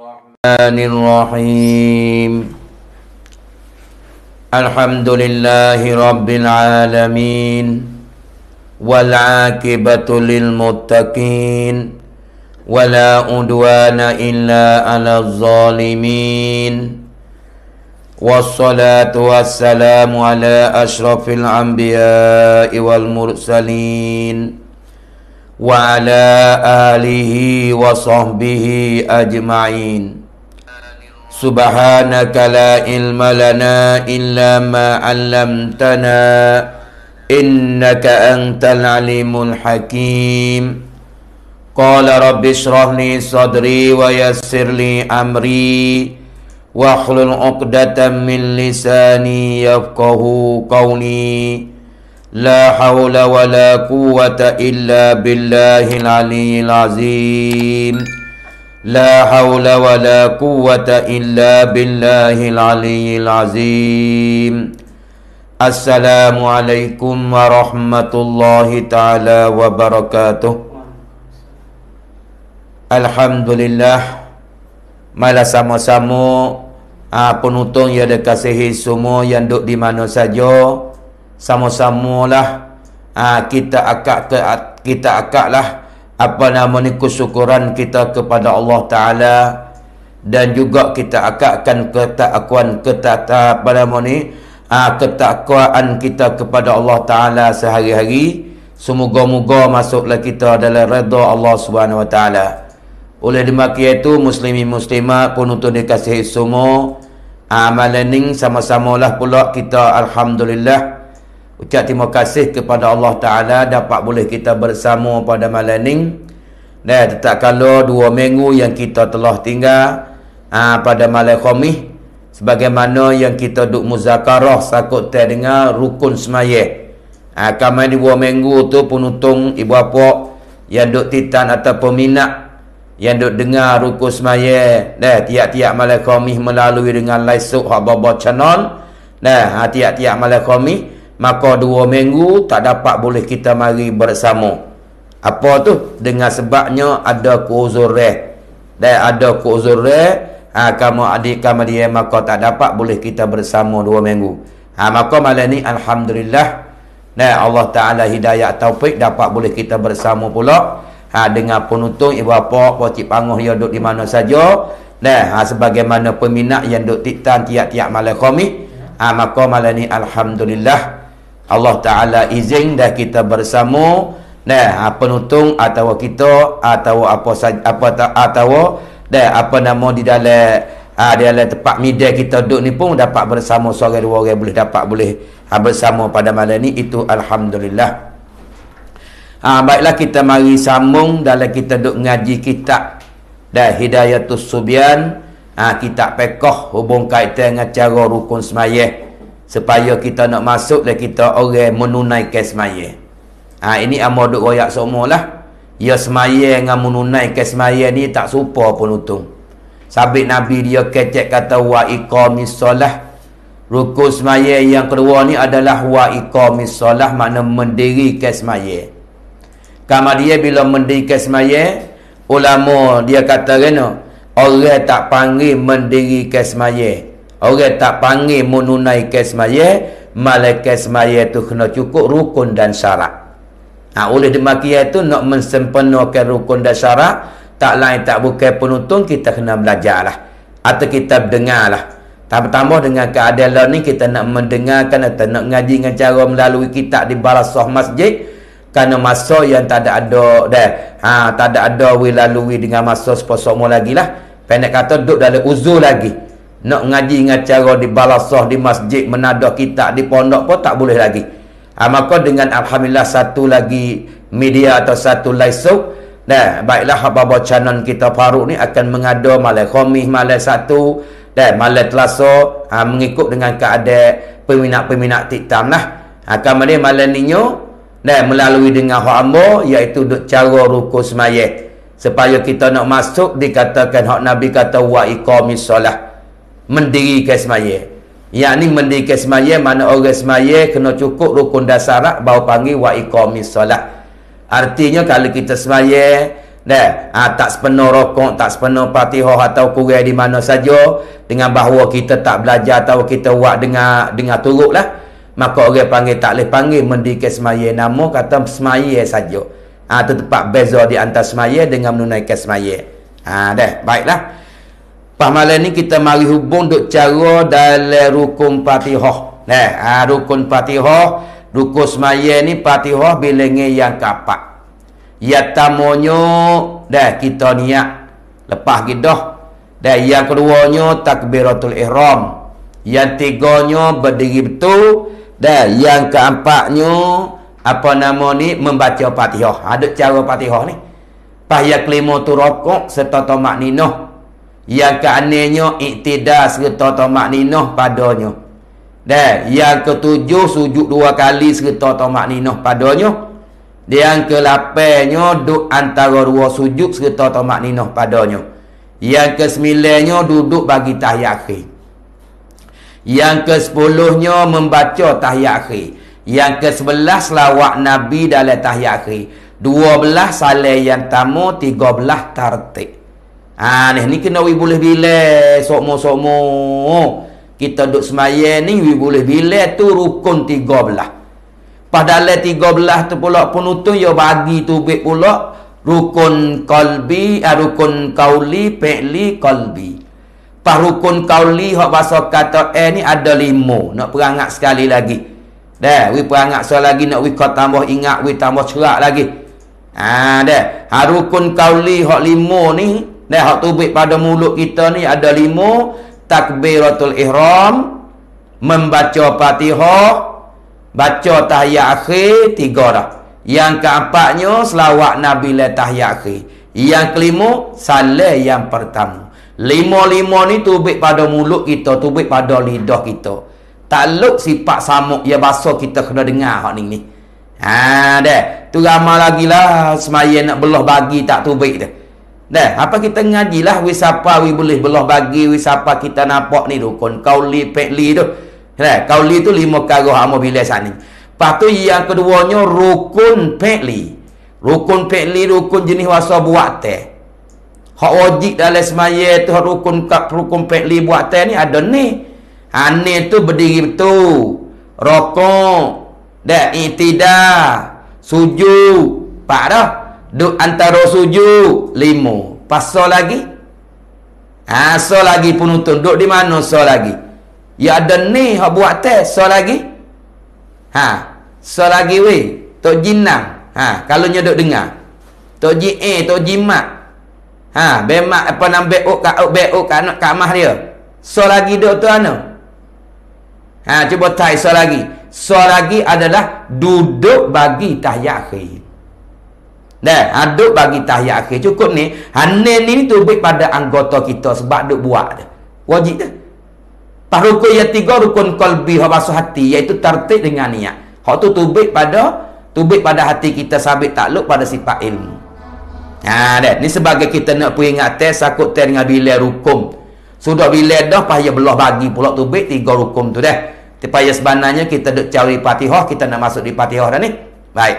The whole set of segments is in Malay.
Bismillahirrahmanirrahim. Alhamdulillahi rabbil alamin. Wal 'aqibatu lil muttaqin. Wala udwana illa 'alal zalimin. Wassalatu wassalamu ala asyrafil anbiya'i wal mursalin wa ala alihi wa sahbihi ajma'in. Subhanaka la ilma lana illa ma 'allamtana innaka antal alimul hakim. Qala rabbi shrah li sadri wa yassir li amri wahlul 'uqdatam min lisani yafqahu qawli. La haula wa la quwwata illa billahil aliyyil azim. La haula wa la quwwata illa billahil aliyyil azim. Assalamualaikum warahmatullahi taala wabarakatuh. Alhamdulillah, malah sama-sama penonton yang dikasihi semua yang duduk di mana saja, sama-samalah kita akaklah apa nama ni kesyukuran kita kepada Allah Taala, dan juga kita akakkan ketakwaan kita kepada Allah Taala sehari-hari. Semoga-moga masuklah kita dalam redha Allah Subhanahu Wa Taala. Oleh demikian itu, muslimin muslimat penonton dikasihi semua, amalan ni sama-samalah pula kita alhamdulillah ucap terima kasih kepada Allah Ta'ala dapat boleh kita bersama pada malam ni. Dan tak kala 2 minggu yang kita telah tinggal pada malam Khamis, sebagaimana yang kita duk muzakarah sakut dengar rukun semaya. Kami di 2 minggu tu penonton ibu bapa yang duk titan atau peminat yang duk dengar rukun semaya tiap-tiap malam Khamis melalui dengan live show hak Baba channel. Tiap-tiap malam Khamis, maka 2 minggu tak dapat boleh kita mari bersama. Apa tu? Dengan sebabnya ada keuzurah. Dan ada keuzurah, kamu adik kamu dia, maka tak dapat boleh kita bersama 2 minggu. Maka malam ni alhamdulillah, Allah Taala hidayah taufik dapat boleh kita bersama pula dengan penonton ibu bapa pocik panguh yang duduk di mana saja. Sebagaimana peminat yang duduk titan tiap-tiap malam Khamis, maka malam ni alhamdulillah Allah Taala izin dah kita bersama penonton atau kita atau apa saja atau apa nama di dalam tempat media kita duduk ni pun dapat bersama seorang dua orang boleh bersama pada malam ni. Itu alhamdulillah. Baiklah, kita mari sambung dalam kita duk ngaji kitab Hidayatus Subyan, kitab fiqh hubung kaitan dengan cara rukun sembahyang, supaya kita nak masuk dan kita orang menunaikan sembahyang. Ini amal duk royak semualah. Ya sembahyang dengan menunaikan sembahyang ni tak serupa pun untung. Sabit Nabi dia kecek kata wa iqamis solah. Rukun sembahyang yang kedua ni adalah wa iqamis solah, makna mendirikan sembahyang. Kama dia bila mendirikan sembahyang, ulama dia kata kena orang tak panggil mendirikan sembahyang, orang tak panggil menunaikan sembahyang, malaikat sembahyang tu kena cukup rukun dan syarat. Oleh demikian tu nak mensempurnakan rukun dan syarat, tak lain tak bukan penonton, kita kena belajarlah atau kita dengarlah. Tambah dengan keadaan ni kita nak mendengarkan atau nak ngaji dengan cara melalui kitab di balasah masjid. Kerana masa yang tak ada lalui dengan masa seposomo lagi lah. Pendek kata duduk dalam uzur lagi. Nak ngaji dengan cara di balasah, di masjid, menadah kitab, di pondok pun tak boleh lagi. Maka dengan alhamdulillah satu lagi media atau satu live show, baiklah Baba channel kita Faruk ni akan mengada malam Khamis, malam Sabtu dan malam Selasa, mengikut dengan keadaan peminat-peminat tiktam lah. Kemudian malam ni melalui dengan hak amba, iaitu cara rukun sembahyang, supaya kita nak masuk dikatakan hak Nabi kata wa iqamis solah, mendirikan sembahyang. Yakni mendirikan sembahyang, mana orang sembahyang kena cukup rukun dan syarat baru panggil wa iqamis solah. Artinya kalau kita sembahyang Tak sepenuh rokok, tak sepenuh Fatihah atau kurang di mana saja, dengan bahawa kita tak belajar atau kita buat dengar turutlah, maka orang panggil tak boleh panggil mendikir semaya, nama kata semaya saja. Itu tempat beza di antara semaya dengan menunaikan semaya. Baiklah. Pas malam ni kita mari hubung duk cara dalam rukun Fatihah. Rukun Fatihah, rukun semaya ni Fatihah bilangan yang keempat. Yang tamunya kita niat lepas gidah. Dan yang keduanya takbiratul ihram. Yang tiganya berdiri betul. Dan yang keempatnya membaca Fatihah. Ada cara Fatihah ni. Pas yang kelima tu rokok serta tamak ninah. Yang keenamnya iktidal serta tamak ninah padanya. Dan yang ketujuh sujud 2 kali serta tamak ninah padanya. Yang ke-8-nya duduk antara 2 sujud serta tamak ninah padanya. Yang ke-9-nya duduk bagi tahiyat akhir. Yang ke-10-nya membaca tahiyat akhir. Yang ke-11 selawat Nabi dalam tahiyat akhir. 12 salam yang tamu, 13 tartib. Ni kena boleh bila sokmo-sokmo. Kita duduk semaya ni boleh bila tu rukun 13. Padahal 13 tu pula penutun ya bagi tu bit pula rukun qalbi, rukun qauli, fi'li, qalbi. Pas rukun qauli hak bahasa kata ni ada 5. Nak perangat sekali lagi. We perangat sekali lagi, nak kau tambah ingat, tambah cerak lagi. Rukun qauli hak 5 ni, hak tu bit pada mulut kita ni ada 5. Takbiratul ihram, membaca Fatihah, baca tahiyat akhir, 3 dah. Yang keempatnya selawat Nabi la tahiyat akhir. Yang kelima salam yang pertama. 5 ni tubik pada mulut kita, tubik pada lidah kita. Takluk sifat samuk ya bahasa kita kena dengar hak ni. Tu ramai lagi lah semaya nak belah bagi tak tubik dah. Apa kita ngajilah wisapa boleh belah bagi, wisapa kita nampak ni rukun qauli, fi'li tu. Qauli tu 5 perkara hak bila saat ni. Lepas tu yang keduanya rukun fi'li. Rukun fi'li rukun jenis wasa buat teh. Hak wajib dalam semaya tu rukun fi'li buat teh ni ada ni. Ni tu berdiri betul. Rokok, iktidal, sujud, 4 dah. Duk antara sujud 5. Pasal lagi? So lagi penonton duk di mana so lagi? Ya ada ni hak buat test so lagi. So lagi Tok Jinang. Kalau nyedok dengar. Tok Ji Tok Jimat. Bemak apa nak beuk kat mah dia. So lagi duk tu ana. Cuba tai so lagi. So lagi adalah duduk bagi tahiyat akhir. Duduk bagi tahiyat akhir. Cukup ni. Ni tubik pada anggota kita sebab duk buat dia. Wajib dah. Rukun yang 3 rukun qalbi hak basuh hati, iaitu tertib dengan niat. Hak tu tubik pada hati kita, sabit takluk pada sifat ilmu. Ni sebagai kita nak peringat tes sakut tes dengan bila rukun. Sudah bila dah payah belah bagi pula tubik 3 rukun tu dah. Payah sebenarnya kita duk cari Fatihah, kita nak masuk di Fatihah dah ni. Baik.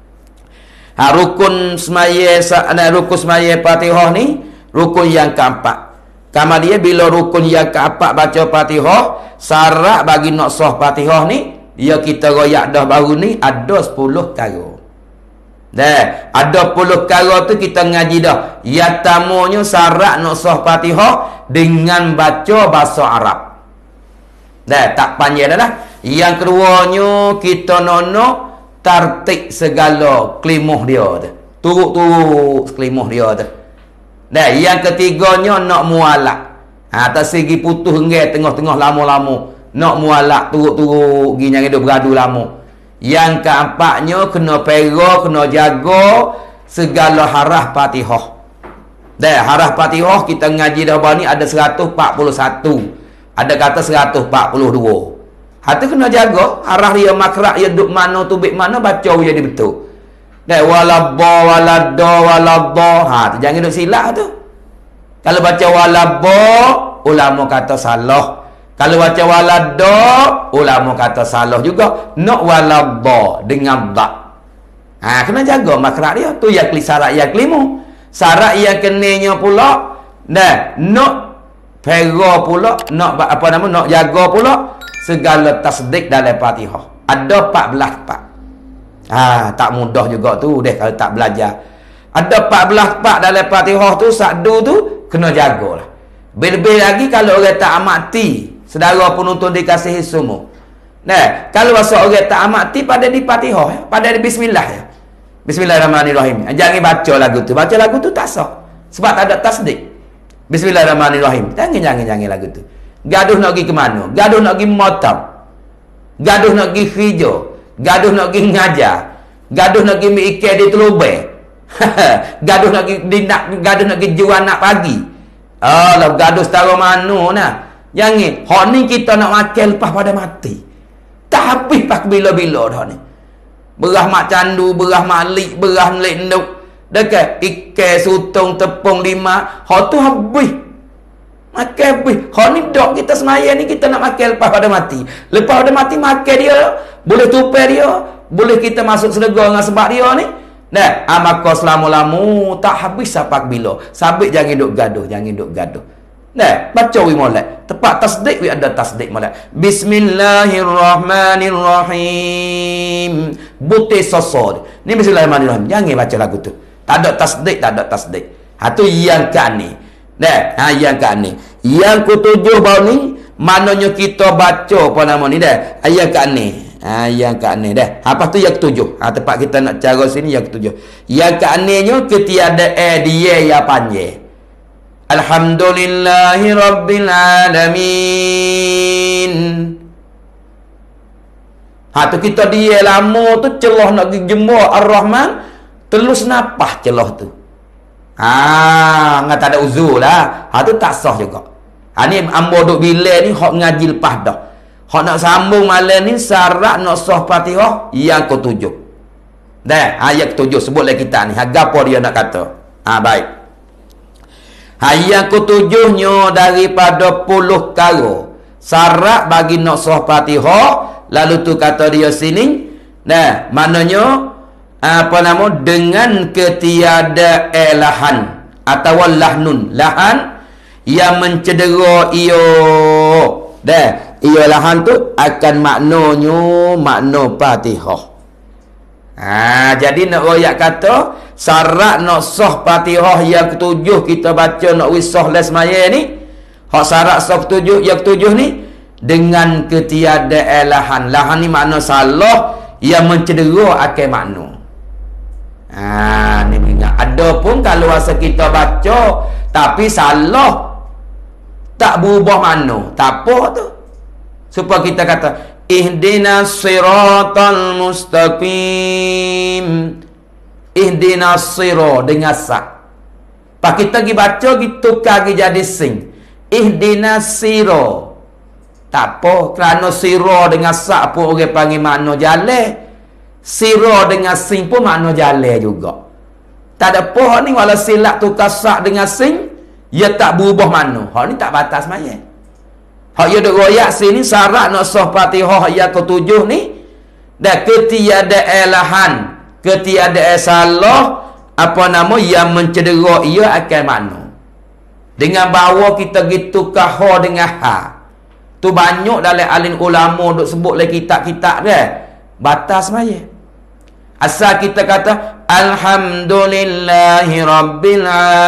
Rukun semaya Fatihah ni rukun yang keempat. Kama dia bila rukun yang keempat baca Fatihah, syarat bagi nak sah Fatihah ni, dia kita royak dah baru ni ada 10 perkara. Ada 10 perkara tu kita ngaji dah. Yang tamunya syarat nak sah Fatihah dengan baca bahasa Arab. Tak panjang dah lah. Yang keduanya kita nak tartik segala kelimah dia tu. Turut-turut kelimah dia tu. Yang ketiganya nak mualak. Tak segi putus henggai tengah-tengah lama-lama. Nak mualak turut-turut gini yang dia beradu lama. Yang keempatnya kena pera, kena jaga segala harah Fatihah. Harah Fatihah kita ngaji dah ni ada 141. Ada kata 142. Hati kena jaga harah dia, makrak dia duk mana, tubik mana, baca jadi betul. Walabba walabba. Jangan duk silap tu. Kalau baca walabba, ulama kata salah. Kalau baca walada, ulama kata salah juga. Nak walabba dengan ba. Kena jaga makrak dia. Tu yang syarat yang kelima. Syarat yang kenanya pula, nak pera pula, nak jaga pula segala tasdik dalam Fatihah. Ada 14 part. Tak mudah juga tu deh kalau tak belajar. Ada 14 part dalam Fatihah tu, sakdu tu kena jagalah. Lebih lagi kalau orang tak amati, saudara penonton dikasihi semua. Kalau masa orang tak amati pada di Fatihah, pada di bismillah ya. Bismillahirrahmanirrahim. Jangan baca lagu tu. Baca lagu tu tak sah. Sebab tak ada tasdik. Bismillahirrahmanirrahim. Jangan lagu tu. Gaduh nak pergi ke mana? Gaduh nak pergi motab. Gaduh nak pergi hijau. Gaduh nak pergi ngajar. Gaduh nak pergi mikir di telubeh. Gaduh nak pergi jual nak pagi. Alah, gaduh setara mana nah. Jangan. Hak ni kita nak makan lepas pada mati. Tak habis pas bila-bila dah ni. Berah mak candu, berah mak lik, berah lik nduk. Dekat ikan, sutong, tepung, lima. Hak tu habis. Makan habis. Hak ni dok kita semaya ni kita nak makan lepas pada mati. Lepas pada mati makan dia, boleh tupai dia, boleh kita masuk syurga dengan sebab dia ni. Maka selama-lama tak habis sampai bila. Sabit jangan duk gaduh, baca wi molek. Tepat tasdik wi ada tasdik molek. Bismillahirrahmanirrahim. Butir sosod. Ni bismillahirrahmanirrahim. Jangan baca lagu tu. Tak ada tasdik. Tu yang ke ni. Yang ke ni. Yang ketujuh bau ni, maknanya kita baca apa nama ni dah. Yang ke ni. Yang ke ni dah. Apa tu yang ketujuh? Tempat kita nak cara sini yang ketujuh. Yang ke ni nya ketiada dia yang panjang. Alhamdulillahi Rabbil Alamin. Tu kita dia lama tu celah nak pergi jemur Ar-Rahman, telus napah celah tu. Nggak tak ada uzur lah. Tu tak sah juga. Ni ambo duk bila ni hak ngaji lepas dah. Hak nak sambung malam ni syarat nak sah Fatihah yang ketujuh. Ayat ketujuh sebutlah kita ni. Apa dia nak kata? Baik. Yang ketujuhnya daripada 10 kara syarat bagi nak sah Fatihah. Lalu tu kata dia sini, maknanya dengan ketiada lahan atau lahnun, lahan yang mencedera lahan tu akan makna Fatihah. Jadi nak royak kata syarat nak sah Fatihah yang ketujuh kita baca nak wisah les maya ni. Hak syarat sah yang ketujuh ni dengan ketiada lahan. Lahan ni makna salah yang mencedera akan makna. Ni ingat. Adapun kalau rasa kita baca tapi salah tak berubah makna, tak apa tu. Supaya kita kata ihdinas siratal mustaqim. Ihdinas sira dengan sa. Pak kita pergi baca gitu tukar jadi sing. Ihdinas sira. Tak apa, kerana sira dengan sa pun orang panggil makna jalan. Sira dengan sing pun makna jalan juga. Tak ada apa ni walau silap tukar sa dengan sing, ia tak berubah makna. Hak ni tak batas maya. Hak dia duk royak sini syarat nak sah Fatihah yang ketujuh ni dan ketiada lahan, ketiada salah yang mencedera ia akan makna. Dengan bawa kita gitu ha dengan ha. Tu banyak dalam alim ulama duk sebut lagi kitab-kitab dia. Batas maya. Asal kita kata alhamdulillahi rabbil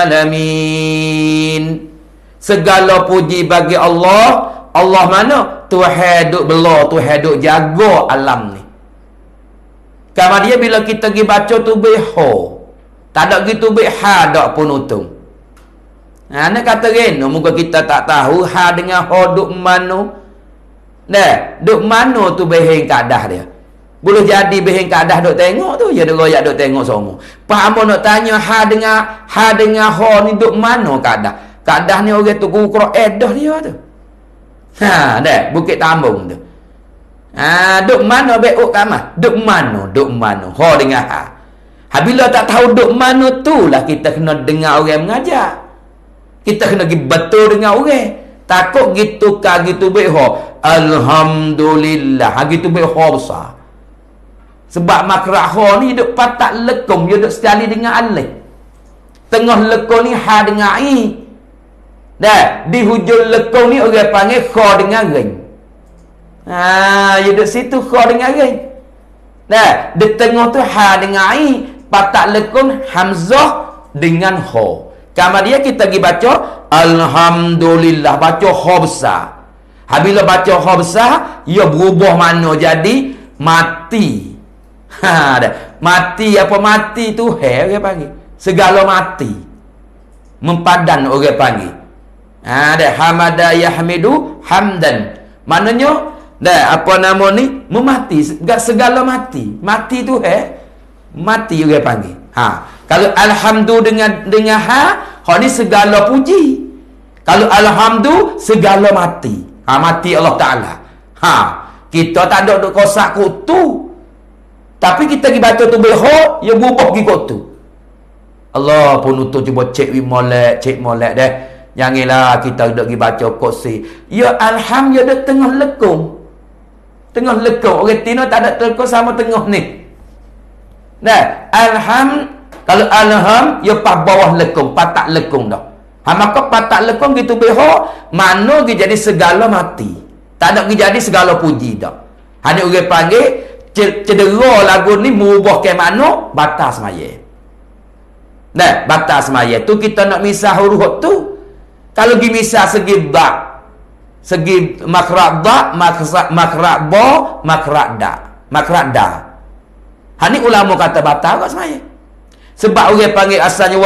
alamin. Segala puji bagi Allah. Allah mana? Tuhan duk bela, Tuhan duk jaga alam ni. Kalau dia bila kita pergi baca tu beho. Tak ada gitu be ha dak pun untung. Nak kata gini, muka kita tak tahu ha dengan ho duk mano. Duk mano tu beheng kadah dia. Boleh jadi beheng kadah duk tengok tu, ya duk royak duk tengok semua. Pak ambo nak tanya ha dengan ho ni duk mano kadah. Kadah ni orang tu guru edah dia tu. Bukit Tambung tu. Duk mano beuk kamah? Duk mano ho dengan ha. Bila tak tahu duk mano tu lah kita kena dengar orang mengajar. Kita kena pergi betul dengan orang. Takut gitu ka gitu baik ho. Alhamdulillah. Gitu baik ho besar. Sebab makrah ho ni duk patak lekung, dia duk sekali dengan alih. Tengah lekung ni ha dengan i. Dah, di hujung lekung ni orang panggil kha dengan ring. Ya duduk situ kha dengan ring. Dah, di tengah tu ha dengan i, patak lekung hamzah dengan kha. Kemudian kita pergi baca alhamdulillah, baca kha besar. Bila baca kha besar, ia berubah makna jadi mati. Dah. Mati apa mati tu orang panggil. Segala mati. Mempadan orang panggil. Dah hamada yahmidu hamdan. Maknanya dah apa nama ni? Memati, segala mati. Mati tu mati orang panggil. Kalau alhamdu dengan ha ni segala puji. Kalau alhamdu segala mati. Mati Allah Taala. Kita tak ada duk kosak kutu. Tapi kita pergi baca tu beho, ya berubah pergi kutu. Allah penutup cuba cek molek dah. Janganlah kita duk pergi baca kursi. Ya alham ya duk tengah lekung. Tengah lekung. Orang Tino tak ada lekung sama tengah ni. Dah, alham kalau alham ya pas bawah lekung, patak lekung dah. Maka patak lekung gitu beho, mana dia jadi segala mati. Tak ada dia jadi segala puji dah. Hanya orang panggil cedera lagu ni merubah ke mana batas maya. Nah, batas maya tu kita nak misah huruf tu. Kalau pergi misah segi ba, segi makhraj ba, makhraj ba, makhraj da, makhraj da. Hani ulama kata batal kat semaya. Sebab orang panggil asalnya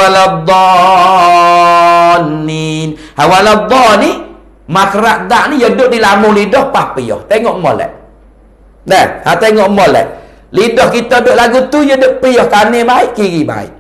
waladhdallin. Waladhdall ni makhraj da ni dia duduk di lambung lidah pas piyah. Tengok molek. Dah, tengok molek. Lidah kita duduk lagu tu dia duduk piyah kanan baik, kiri baik.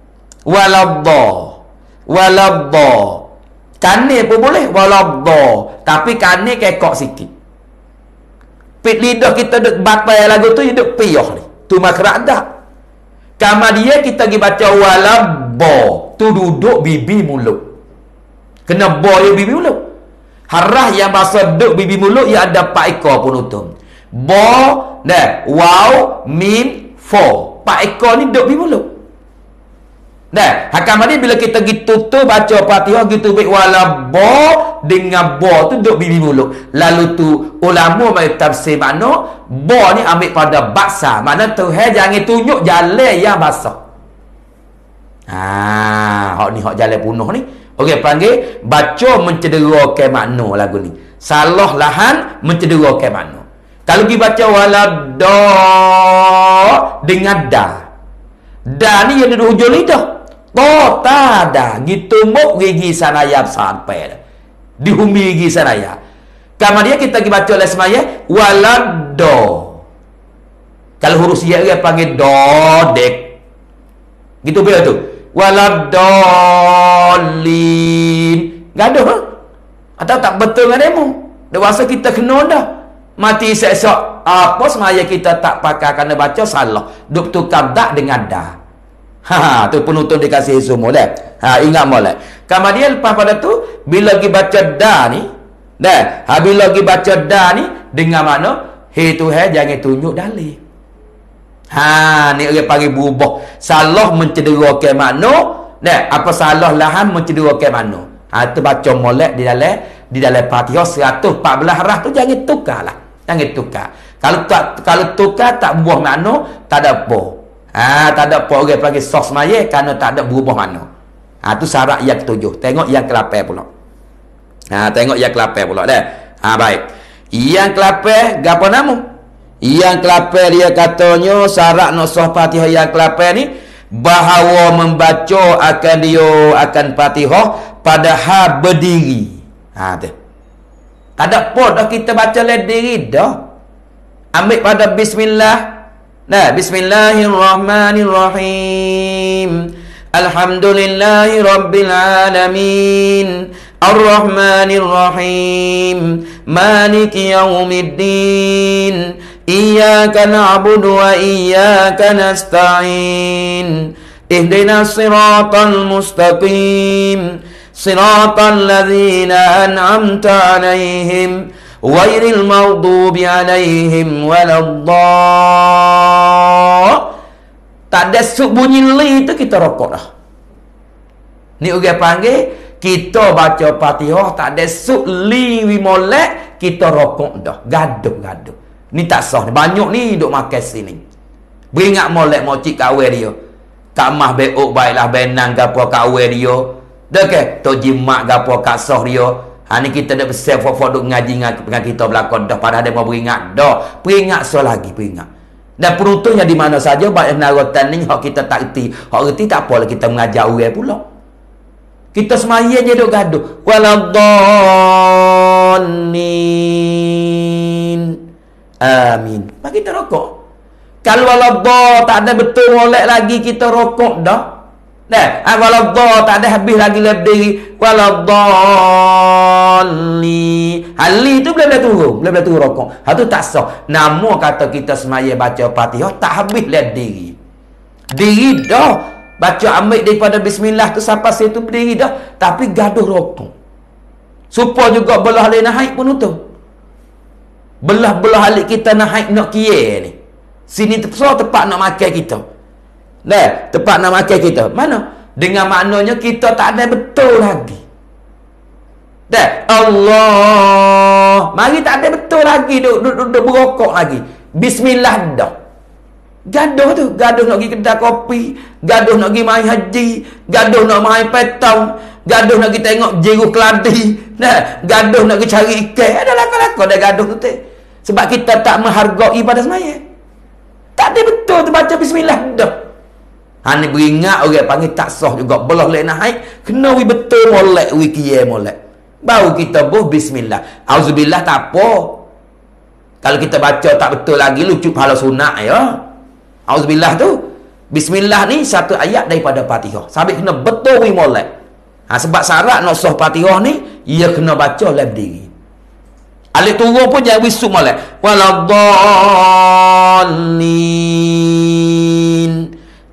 Waladhdall. Kanan pun boleh waladhdall, tapi kanan kekok sikit. Pit lidah kita duduk batai lagu tu dia duduk piyah ni. Tu makhraj da. Kemudian kita pergi baca walabba, tu duduk bibi mulut. Kena ba ya bibi mulut. Harah yang bahasa duduk bibi mulut ia ada 4 ekor penutup. Ba, dah, waw, mim, fa. 4 ekor ni duduk bibi mulut. Dah, kemudian bila kita gitu tu baca Fatihah gitu baik walabba dengan ba tu duduk bibi mulut. Lalu tu ulama mai tafsir makna ba ni ambil pada baksa. Makna Tuhan jangan tunjuk jalan yang basah. Hak ni hak jalan punuh ni. Orang panggil baca mencederakan makna lagu ni. Salah lahan mencederakan makna. Kalau pergi baca waladda dengan da. Da ni yang duduk hujung lidah. To ta da gitu mok gigi sanaya sampai di humi gigi sanaya. Kemudian kita pergi baca oleh semaya waladda. Kalau huruf sia dia panggil dodek. Gitu bila tu. Waladdallin. Gaduh. Atau tak betul dengan demo. Dewasa kita kena dah. Mati esok apa semaya kita tak pakai kerana baca salah. Duk tukar dak dengan dah. Tu penutup dikasih semua dah. Ingat molek. Kemudian lepas pada tu bila pergi baca dah ni, dah. Bila pergi baca dah ni dengan mana? He Tuhan jangan tunjuk dalil. Ni orang panggil berubah. Salah mencederakan makna. Dah, apa salah lahan mencederakan makna. Tu baca molek di dalam Fatihah 114 harah tu jangan tukarlah. Jangan tukar. Kalau tukar tak buah makna, tak ada apa. Tak ada apa orang panggil sos maya kerana tak ada berubah makna. Tu syarat yang ketujuh. Tengok yang ke-8 pula. Tengok yang ke-8 pula dah. Baik. Yang ke-8 gapo nama? Yang ke-8 dia katanya syarat nak sah Fatihah yang ke-8 ni bahawa membaca akan Fatihah pada hal berdiri. Tu. Tak ada apa dah kita baca le diri dah. Ambil pada bismillah. Nah, bismillahirrahmanirrahim. Alhamdulillahi rabbil alamin. Ar-Rahmanir-Rahim. Maliki yaumiddin. Iyyaka na'budu wa iyyaka nasta'in. Ihdinas siratal mustaqim. Siratal ladzina an'amta 'alaihim ghairil maghdubi 'alaihim waladdallin. Tak ada bunyi li tu kita rokok dah. Ni orang panggil kita baca Fatihah tak ada suli wi molek, kita rokok dah. Gaduh. Ni tak sah ni. Banyak ni duk makan sini. Beringat molek mocik kawin dia. Kak mah beok baiklah benang gapo kawin dia. Dah ke? Tok jimat gapo kak sah dia. Ni kita dah besar fok duk ngaji dengan kita belakang dah. Padahal dia mau beringat dah. Peringat so lagi peringat. Dan penuntutnya di mana saja banyak naratan ni hak kita tak reti. Hak reti tak apalah kita mengajar orang pula. Kita semaya je duk gaduh. Waladhdallin. Amin. Maka kita rokok. Kalau waladhdall tak ada betul molek lagi kita rokok dah. Dah, waladhdall tak ada habis lagi lebih waladhdallin. Hali tu boleh turun rokok. Hal tu tak sah. Nama kata kita semaya baca Fatihah tak habis lihat diri. Diri dah. Baca ambil daripada bismillah tu sampai situ berdiri dah. Tapi gaduh rokok. Supaya juga belah lain naik pun tu. Belah-belah alik kita naik nak kie ni. Sini tepat nak makan kita. Dah, tepat nak makan kita. Mana? Dengan maknanya kita tak ada betul lagi. Dah, Allah. Mari tak ada betul lagi duk berokok lagi. Bismillah dah. Gaduh tu, gaduh nak pergi kedai kopi, gaduh nak pergi main haji, gaduh nak main petang, gaduh nak pergi tengok jeru keladi, nah, gaduh nak pergi cari ikan. Ada lakon-lakon dah gaduh tu teh. Sebab kita tak menghargai pada semaya. Tak ada betul tu baca bismillah dah. Ni beringat orang panggil tak sah juga. Belah lain naik, kena wi betul molek wi kiye molek. Baru kita buh bismillah. Auzubillah tak apa. Kalau kita baca tak betul lagi lucu pahala sunat ya. Auzubillah tu. Bismillah ni satu ayat daripada Fatihah. Sampai kena betul wi molek. Sebab syarat nak sah Fatihah ni, ia kena baca dalam diri. Alif turun pun jangan wisuk molek. Waladhdallin.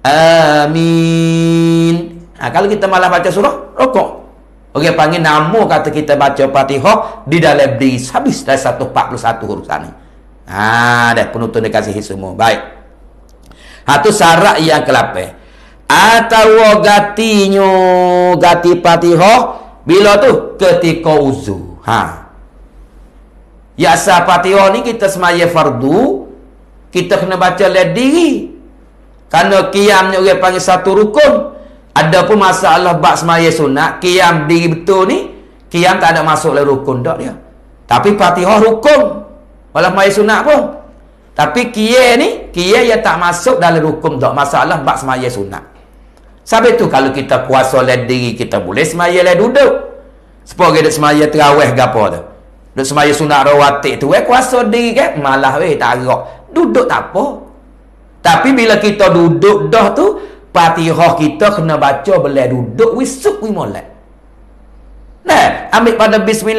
Amin. Kalau kita malah baca surah, rokok. Orang panggil nama kata kita baca Fatihah di dalam diri. Habis dah 141 urusan ni. Dah penonton dia kasih semua. Baik. Tu syarat yang ke-8. Atau gati Fatihah bila tu ketika uzu. Ya sah Fatihah ni kita semaya fardu, kita kena baca dalam diri. Kerana qiyam ni orang panggil satu rukun. Adapun masalah bab semaya sunat, qiyam diri betul ni, qiyam tak ada masuk dalam rukun dak dia. Tapi Fatihah rukun. Walau semaya sunat pun. Tapi qiyam ni, qiyam yang tak masuk dalam rukun dak. Masalah bab semaya sunat. Sebab tu kalau kita kuasa dalam diri, kita boleh semaya dalam duduk. Supaya kita semaya terawih ke apa tu. Duduk semaya sunat rawatib tu, kuasa diri kan, malah tak gerak. Duduk tak apa. Tapi bila kita duduk dah tu, Fatihah kita kena baca boleh duduk wisuk wi molek. Nah, ambil pada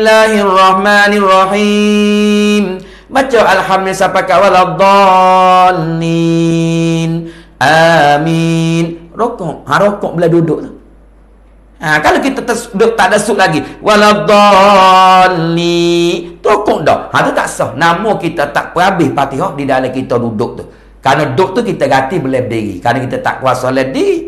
bismillahirrahmanirrahim. Baca alhamdulillah sampai ke waladhdallin. Amin. Rokok. Rokok boleh duduk tu. Kalau kita tak ada suk lagi, waladhdallin, rokok dah. Tu tak sah. Nama kita tak habis Fatihah di dalam kita duduk tu. Karena duduk tu kita ganti boleh berdiri. Karena kita tak kuasa oleh diri.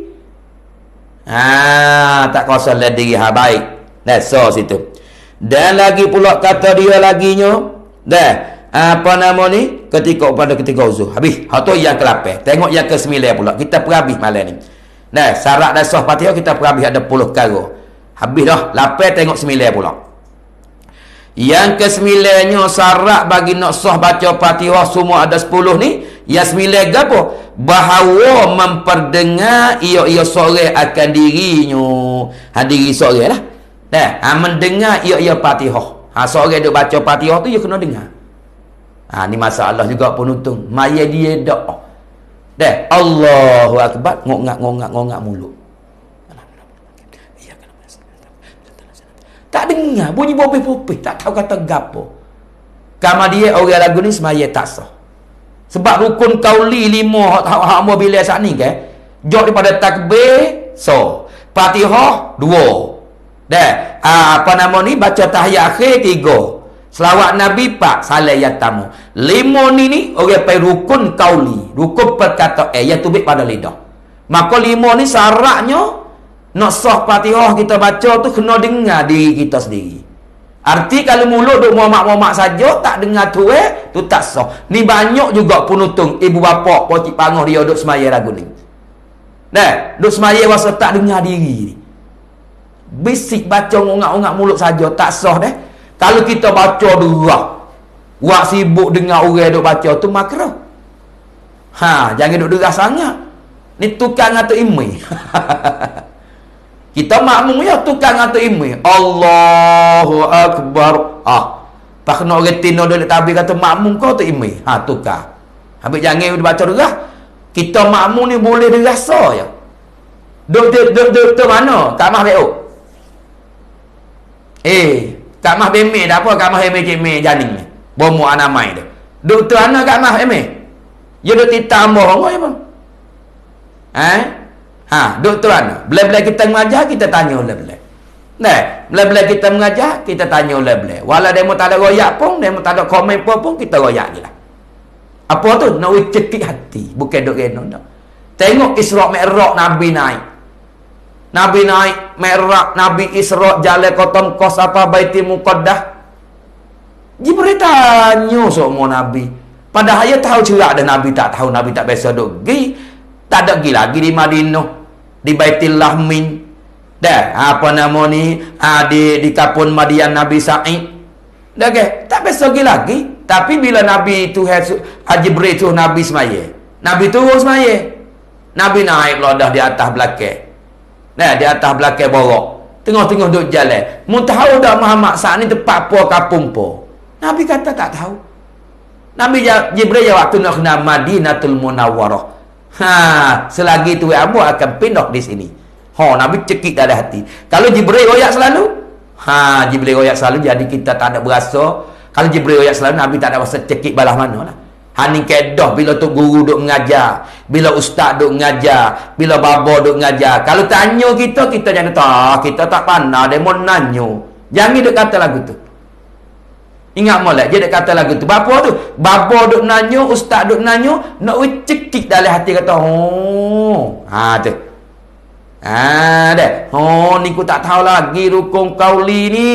Tak kuasa oleh diri. Baik. So situ. Dan lagi pula kata dia laginya. Apa nama ni? Ketika uzuh. Habis. Tu yang ke-8. Tengok yang ke-9 pula. Kita perhabis malam ni. Syarat dan sah Fatihah kita perhabis ada 10 perkara. Habis dah. 8 tengok 9 pula. Yang ke-9-nya syarat bagi nak sah baca Fatihah semua ada 10 ni. Yang 9 apa? Bahawa memperdengar ia sore akan dirinya. Diri sore lah. Mendengar ia Fatihah. Sore dia baca Fatihah tu ia kena dengar. Ni masalah juga penonton. Maya dia doa. Allahu Akbar, ngongak mulut. Tak dengar bunyi popeh-popeh, tak tahu kata gapo. Kama dia orang lagu ni semaya tak sah. Sebab rukun qauli 5 hak bila saat ni ke, jauh daripada takbir so, Fatihah 2. Apa nama ni baca tahiyat akhir 3. Selawat Nabi 4, salat tamu. 5 ni orang panggil rukun qauli, rukun perkataan yang tubik pada lidah. Maka 5 ni syaratnya Nak sah Fatihah kita baca tu kena dengar diri kita sendiri. Arti kalau mulut duk momak-momak saja tak dengar tu tu tak sah. Ni banyak juga penutung ibu bapa pocik pangoh dia duk semaya lagu ni. Nah, duk semaya wasa tak dengar diri ni. Bisik baca ngongak-ngongak mulut saja tak sah dah. Kalau kita baca derah, wak sibuk dengar orang duk baca tu makruh. Jangan duk derah sangat. Ni tukang atau imam. Kita makmum ya tukang atau imam. Allahu Akbar. Tak kena orang tino duduk tabir kata makmum kau tu imam. Tukar. Habis jangan baca derah. Kita makmum ni boleh derasa ya. Duk mana? Kat mah BO. Kat mah beme dah apa? Kat mah beme janing ni. Bomo anamai dia. Duk tu ana kat mah beme. Ya duk ditambah apa ya bang? Duk tu ana. Bila-bila kita mengajar kita tanya bila-bila. Nah, bila-bila kita mengajar kita tanya bila-bila. Walau demo tak ada royak pun, demo tak ada komen pun kita royak je lah. Apa tu? Nak cekik hati. Bukan duk reno dah. Tengok Isra' Mi'raj Nabi naik. Nabi naik Mi'raj, Nabi Isra' jalan kotom kos apa Baitul Muqaddas. Jibril tanya semua Nabi. Padahal dia tahu cerak dan Nabi tak tahu, Nabi tak biasa duk pergi. Tak ada pergi lagi di Madinah, di Baitul Lahmin. Dah, apa nama ni? Di kapun Madian Nabi Sa'id. Dah ke? Tak biasa pergi lagi. Tapi bila Nabi tu Jibril tu Nabi semaya. Nabi turun semaya. Nabi naik lodah di atas belakang. Nah, di atas belakang borok. Tengah-tengah duduk jalan. Mu tahu dah Muhammad saat ni tempat apa kapung po? Nabi kata tak tahu. Nabi Jibril jawab tu nak kena Madinatul Munawwarah. Selagi tu Abu akan pindah di sini. Nabi cekik dalam hati. Kalau Jibril royak selalu, Jibril royak selalu, jadi kita tak ada berasa. Kalau Jibril royak selalu, Nabi tak ada rasa cekik balah mana lah. Ni kedah bila tu guru duk mengajar, bila ustaz duk mengajar, bila baba duk mengajar. Kalau tanya kita jangan tahu, kita tak pandai, dia mau nanyo. Jangan duk kata lagu tu. Ingat molek, dia duk kata lagu tu. Bapa tu, baba duk nanyo, ustaz duk nanyo, nak cekik dalam hati kata, tu. Ni ku tak tahu lagi rukun qauli ni.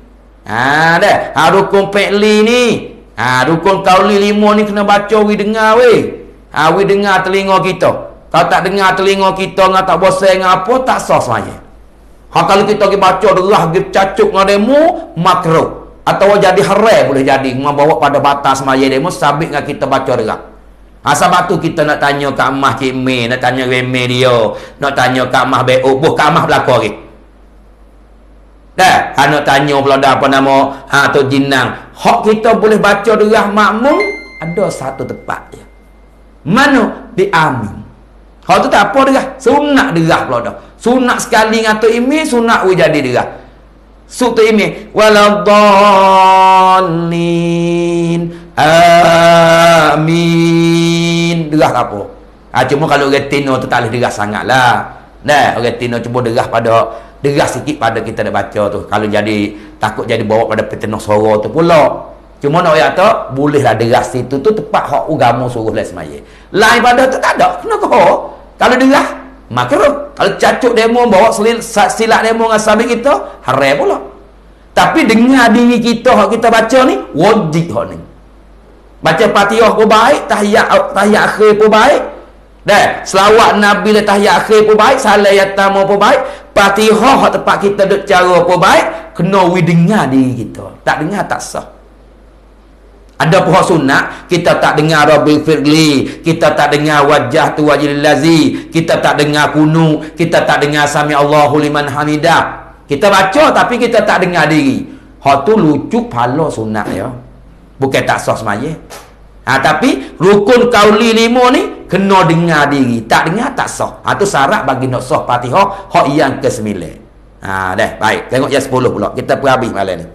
Rukun fi'li ni. Rukun qauli 5 ni kena baca wi dengar weh. Wi dengar telinga kita. Kalau tak dengar telinga kita ngah tak bosan ngah apa tak sah semaya. Kalau kita pergi baca derah pergi cacuk ngah demo makruh. Atau jadi haram boleh jadi membawa pada batas semaya demo sabit ngah kita baca derah. Sebab tu kita nak tanya kat Amah Cik Mei, nak tanya remeh dia, nak tanya kat Amah BO, kat Amah belakang lagi. Dah, nak tanya pula dah apa nama tu jinang. Hak kita boleh baca derah makmum ada satu tempat je. Mana? Di amin. Hak tu tak apa derah, sunat derah pula dah. Sunat sekali ngatu imi, sunat we jadi derah. Suk tu imi waladhdallin. Amin. Derah apa? Cuma kalau orang tino tu tak boleh derah sangatlah. Nah, orang tino cuba derah sikit pada kita nak baca tu. Kalau jadi takut jadi bawa pada petenok suara tu pula. Cuma nak ayat tu bolehlah derah situ tu tempat hak agama suruh lah semaya. Lain pada tu tak ada. Kenapa? Kalau derah makruh. Kalau cacuk demo bawa silat demo dengan sabit kita haram pula. Tapi dengar diri kita hak kita baca ni wajib hak ni. Baca Fatihah pun baik, tahiyat akhir pun baik. Dah, selawat Nabi le tahiyat akhir pun baik, salat yatama pun baik, Fatihah hak tempat kita duk cara pun baik, kena we dengar diri kita. Tak dengar tak sah. Ada pun sunat, kita tak dengar Rabbil Firli, kita tak dengar wajah tu wajhil lazi, kita tak dengar kunu, kita tak dengar sami Allahu liman hamidah. Kita baca tapi kita tak dengar diri. Hak tu lucu pala sunat ya. Bukan tak sah semaya. Tapi rukun qauli 5 ni kena dengar diri. Tak dengar tak sah. Tu syarat bagi nak sah Fatihah hak yang ke-9. Dah, baik. Tengok yang 10 pula. Kita perhabis malam ni.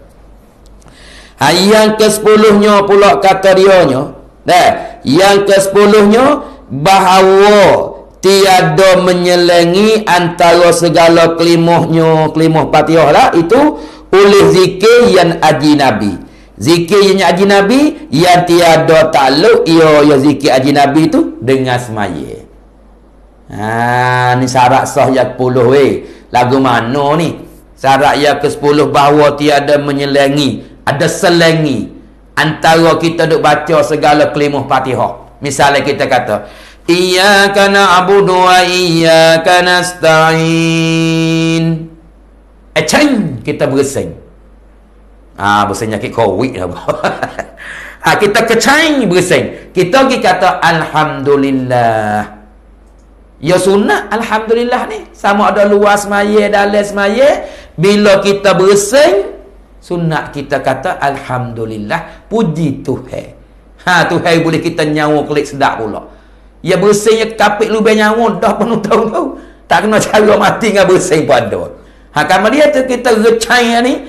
Yang ke-10-nya pula kata dianya. Dah, yang ke-10-nya bahawa tiada menyelengi antara segala kelimahnya, kelimah Fatihah lah itu oleh zikir yang ajnabi. Zikir yang ajnabi yang tiada takluk ya zikir ajnabi tu dengan semaya. Ni syarat sah yang 10 weh. Lagu mana ni? Syarat yang ke-10 bahawa tiada menyelengi, ada selengi antara kita duk baca segala kalimah Fatihah. Misalnya kita kata, Iyyaka na'budu wa iyyaka nasta'in. Ceng, kita bersing. Bersing nyakit COVID lah. Kita keceng bersing. Kita pergi kata Alhamdulillah. Ya sunat Alhamdulillah ni. Sama ada luar semaya, dalam semaya. Bila kita bersing, sunat kita kata Alhamdulillah. Puji Tuhan. Tuhan boleh kita nyawa klik sedap pula. Ya bersihnya kapit lubang nyawa dah penuh tahu. Tak kena cara mati dengan bersih pun ada. Kalau dia tu kita recai ni,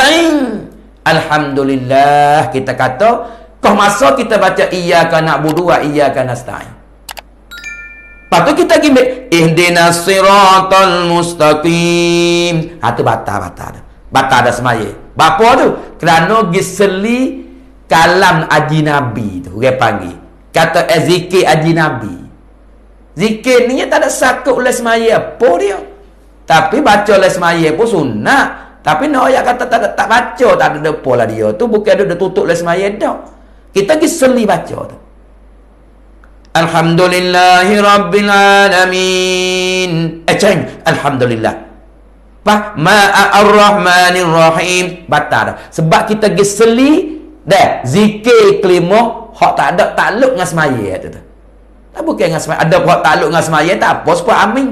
Alhamdulillah kita kata, kau masa kita baca iyyaka na'budu wa iyyaka nasta'in. Lepas tu kita pergi ihdinas siratal mustaqim. Tu batal dah semaya. Bapa tu kerana giseli kalam aji Nabi tu orang panggil. Kata zikir aji Nabi. Zikir ni tak ada sakut oleh semaya apa dia. Tapi baca oleh semaya pun sunat. Tapi nak ayat kata tak baca, tak ada apa lah dia. Tu bukan ada tutup oleh semaya dah. Kita pergi seli baca tu. Alhamdulillahi Rabbil Alamin. Alhamdulillah. Ma'ar Rahmanir Rahim. Batal dah. Sebab kita pergi seli dah. Zikir kelimah hak tak ada takluk dengan semaya tu. Tak bukan dengan semaya. Ada hak takluk dengan semaya tak apa sebab amin.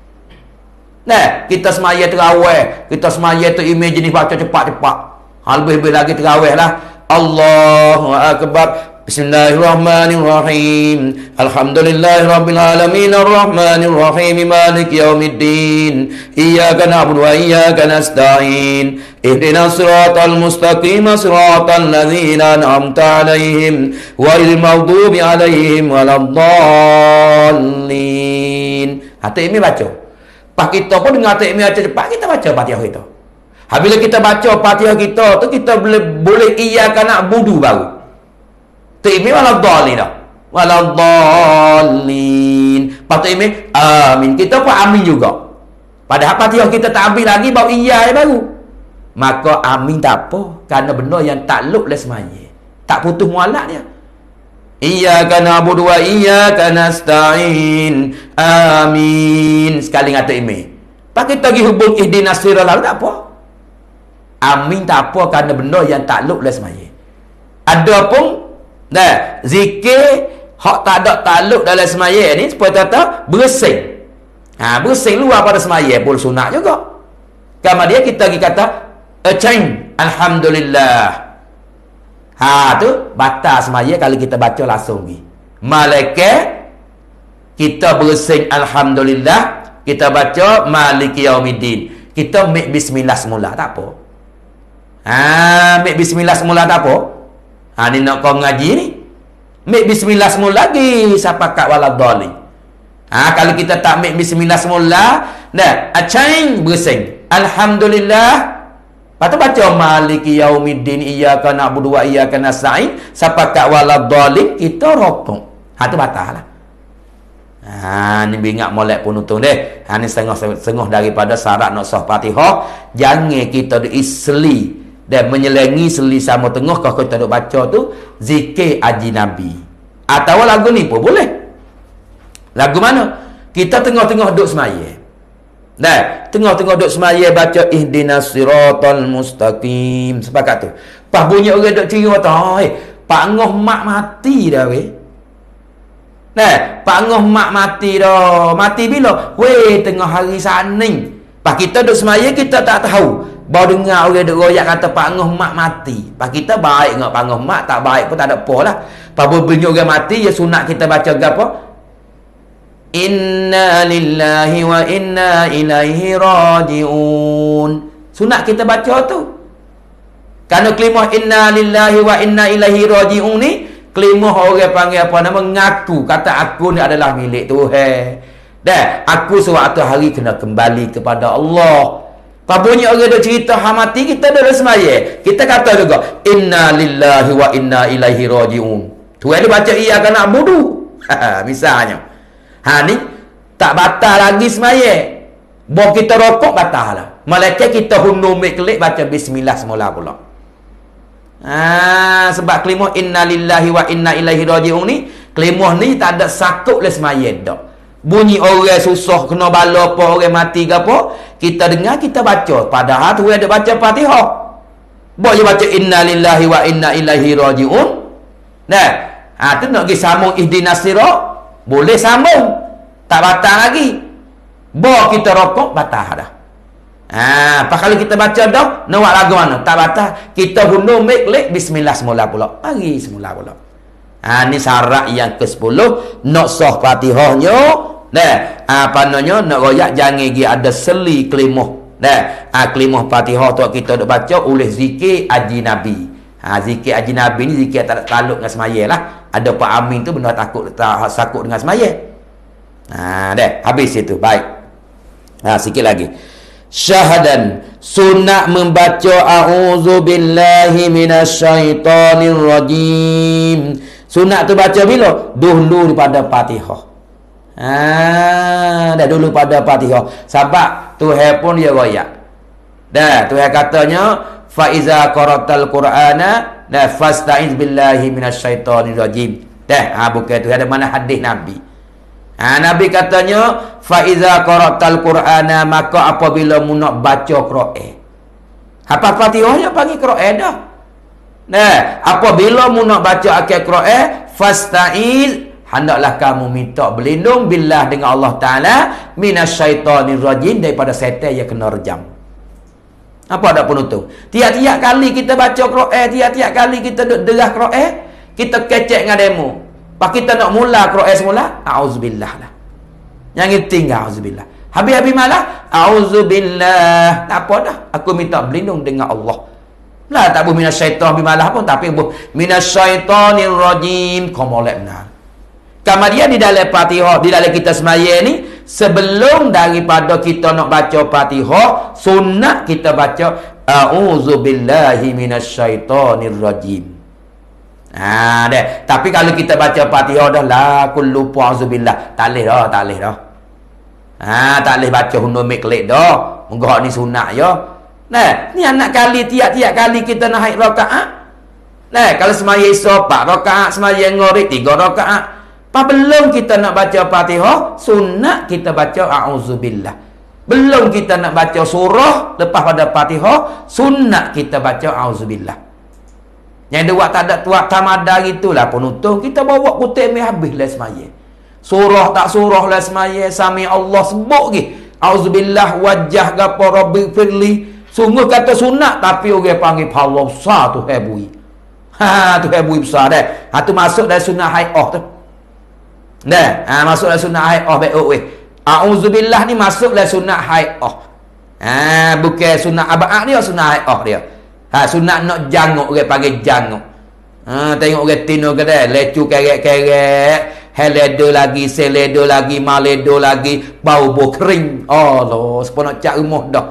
Kita semaya terawih. Kita semaya tu imej jenis baca cepat-cepat. Lebih-lebih lagi terawih lah. Allahu Akbar. Bismillahirrahmanirrahim. Alhamdulillahirabbil alamin arrahmanir rahim maliki yaumiddin. Iyyaka na'budu wa iyyaka nasta'in. Ihdinas siratal mustaqim siratal ladzina an'amta 'alaihim ghairil maghdubi 'alaihim waladdallin. Ini baca. Pas kita pun dengar takmir baca cepat, kita baca Fatihah kita. Bila kita baca Fatihah kita tu, kita boleh iyyaka na'budu baru. Takmir waladdallin dah. Waladdallin. Pas takmir amin. Kita pun amin juga. Padahal Fatihah kita tak ambil lagi baru iya baru. Maka amin tak apa, kerana benda yang takluk le semaya. Tak putus mualak dia. Iyyaka na'budu wa iyyaka nasta'in. Amin. Sekali ngata email. Pak kita pergi hubung ihdinas siratal lalu tak apa. Amin tak apa kerana benda yang takluk le semaya. Adapun zikir hak tak ada takluk dalam semaya ni supaya kata bersih. Bersih luar pada semaya pun sunat juga. Kama dia kita pergi kata Alhamdulillah. Tu batal semaya kalau kita baca langsung ni. Malaikat kita bersih Alhamdulillah, kita baca Maliki Yaumiddin. Kita make bismillah semula tak apa. Make bismillah semula tak apa. Ni nak kau ngaji ni. Make bismillah semula lagi siapa kat waladdallin. Kalau kita tak make bismillah semula, bersih Alhamdulillah. Lepas tu baca Maliki Yaumiddin Iyyaka na'budu wa iyyaka nasta'in sampai kat waladdallin, kita rokok. Tu batal lah. Ni ingat molek penonton deh. Ni setengah daripada syarat nak sah Fatihah. Jangan kita isli dan menyelengi seli sama tengah kalau kita duk baca tu zikir aji Nabi. Atau lagu ni pun boleh. Lagu mana? Kita tengah-tengah duk semaya. Tengah-tengah duk semaya baca ihdinas siratal mustaqim. Sepakat tu. Pas bunyi orang duk cerita, Pak Ngoh mak mati dah weh. Pak Ngoh mak mati dah. Mati bila? Tengah hari Saning. Pas kita duk semaya kita tak tahu. Baru dengar orang duk royak kata Pak Ngoh mak mati. Pas kita baik ngak Pak Ngoh mak, tak baik pun tak ada apa lah. Pas bunyi orang mati, ya sunat kita baca apa? Inna lillahi wa inna ilaihi raji'un. Sunat kita baca tu. Kerana kelimah inna lillahi wa inna ilaihi raji'un ni, kelimah orang panggil apa nama? Ngaku. Kata aku ni adalah milik Tuhan. Aku sewaktu hari kena kembali kepada Allah. Kalau bunyi orang dah cerita mati, kita dah semaya. Kita kata juga inna lillahi wa inna ilaihi raji'un. Tuhan dia baca iyyaka na'budu. Misalnya. Ni tak batal lagi semaya. Bo kita rokok batal lah. Malaikat kita hundur kelik baca bismillah semula pula. Sebab kelimah inna lillahi wa inna ilaihi raji'un ni, kelimah ni tak ada sakut le semaya dak. Bunyi orang susah kena bala apa, orang mati ke apa, kita dengar kita baca. Padahal tu ada baca Fatihah. Bo je baca inna lillahi wa inna ilaihi raji'un. Nah, tu nak pergi sambung ihdinas sirat, boleh sambung. Tak batal lagi. Bo kita rokok batal dah. Apa kalau kita baca dah, nak buat lagu mana? Tak batal. Kita hundur klik bismillah semula pula. Mari semula pula. Ni syarat yang ke-10 nak sah Fatihahnya. Nah, apa namanya? Nak royak jangan lagi ada seli kelimah. Nah, kelimah Fatihah tu kita duk baca oleh zikir haji Nabi. Zikir haji Nabi ni zikir tak taluk dengan semaya lah. Ada Pak Amin tu benda takut tak sakut dengan semaya. Dah habis itu. Baik. Sikit lagi. Syahadan, sunat membaca a'udzubillahi minasyaitonir rajim. Sunat tu baca bila? Dulu pada Fatihah. Dah dulu pada Fatihah. Sebab Tuhan pun dia royak. Dah Tuhan katanya fa iza qara'tal qur'ana fasta'iz billahi minasyaitonir rajim. Bukan tu ada mana hadis Nabi. Nabi katanya fa iza qara'tal qur'ana, maka apabila mu nak baca Quran. Apa Fatihahnya panggil Quran dah. Apabila mu nak baca akal Quran, fasta'iz, hendaklah kamu minta berlindung billah dengan Allah Taala minasyaitonir rajim, daripada syaitan yang kena rejam. Apa ada penutup? Tiap-tiap kali kita baca Quran, tiap-tiap kali kita duk derah Quran, kita kecek dengan demo. Pak kita nak mula Quran semula, auzubillah lah. Yang tinggal auzubillah. Habis-habis malah auzubillah. Tak apa dah. Aku minta berlindung dengan Allah. Lah tak bu minasyaitan bimalah pun, tapi bu minasyaitonir rajim. Kau molek benar. Kemudian di dalam Fatihah, di dalam kita semaya ni, sebelum daripada kita nak baca Fatihah, sunat kita baca auzubillahi minasyaitonir rajim. Deh. Tapi kalau kita baca Fatihah dah lah, aku lupa auzubillah, tak leh dah, tak leh dah. Tak leh baca hundur klik dah. Menggak ni sunat ya. Nah, ni anak kali tiap-tiap kali kita nak naik rakaat. Nah, kalau semaya isya 4 rakaat, semaya ngorib 3 rakaat. Belum kita nak baca Fatihah, sunat kita baca auzubillah. Belum kita nak baca surah lepas pada Fatihah, sunat kita baca auzubillah. Yang dia buat tak ada tuak tamadar itulah penutup. Kita bawa kutip mi habis lah semaya. Surah tak surah lah semaya. Sami Allah sebut lagi. Auzubillah wajah gapa rabbi firli. Sungguh kata sunat, tapi orang panggil Allah besar tu hebui. Tu hebui besar dah. Tu masuk dari sunnah hai'ah tu. Dah, masuk dari sunnah hai'ah baik weh. Auzubillah ni masuk dari sunnah hai'ah. Bukan sunnah abad dia, sunnah hai'ah dia. Sunat nak janguk, orang panggil janguk. Tengok orang tino ke dah, lecu kerek-kerek, heledo lagi, seledo lagi, maledo lagi, bau kering. Allah, sepuluh nak cak rumah dah.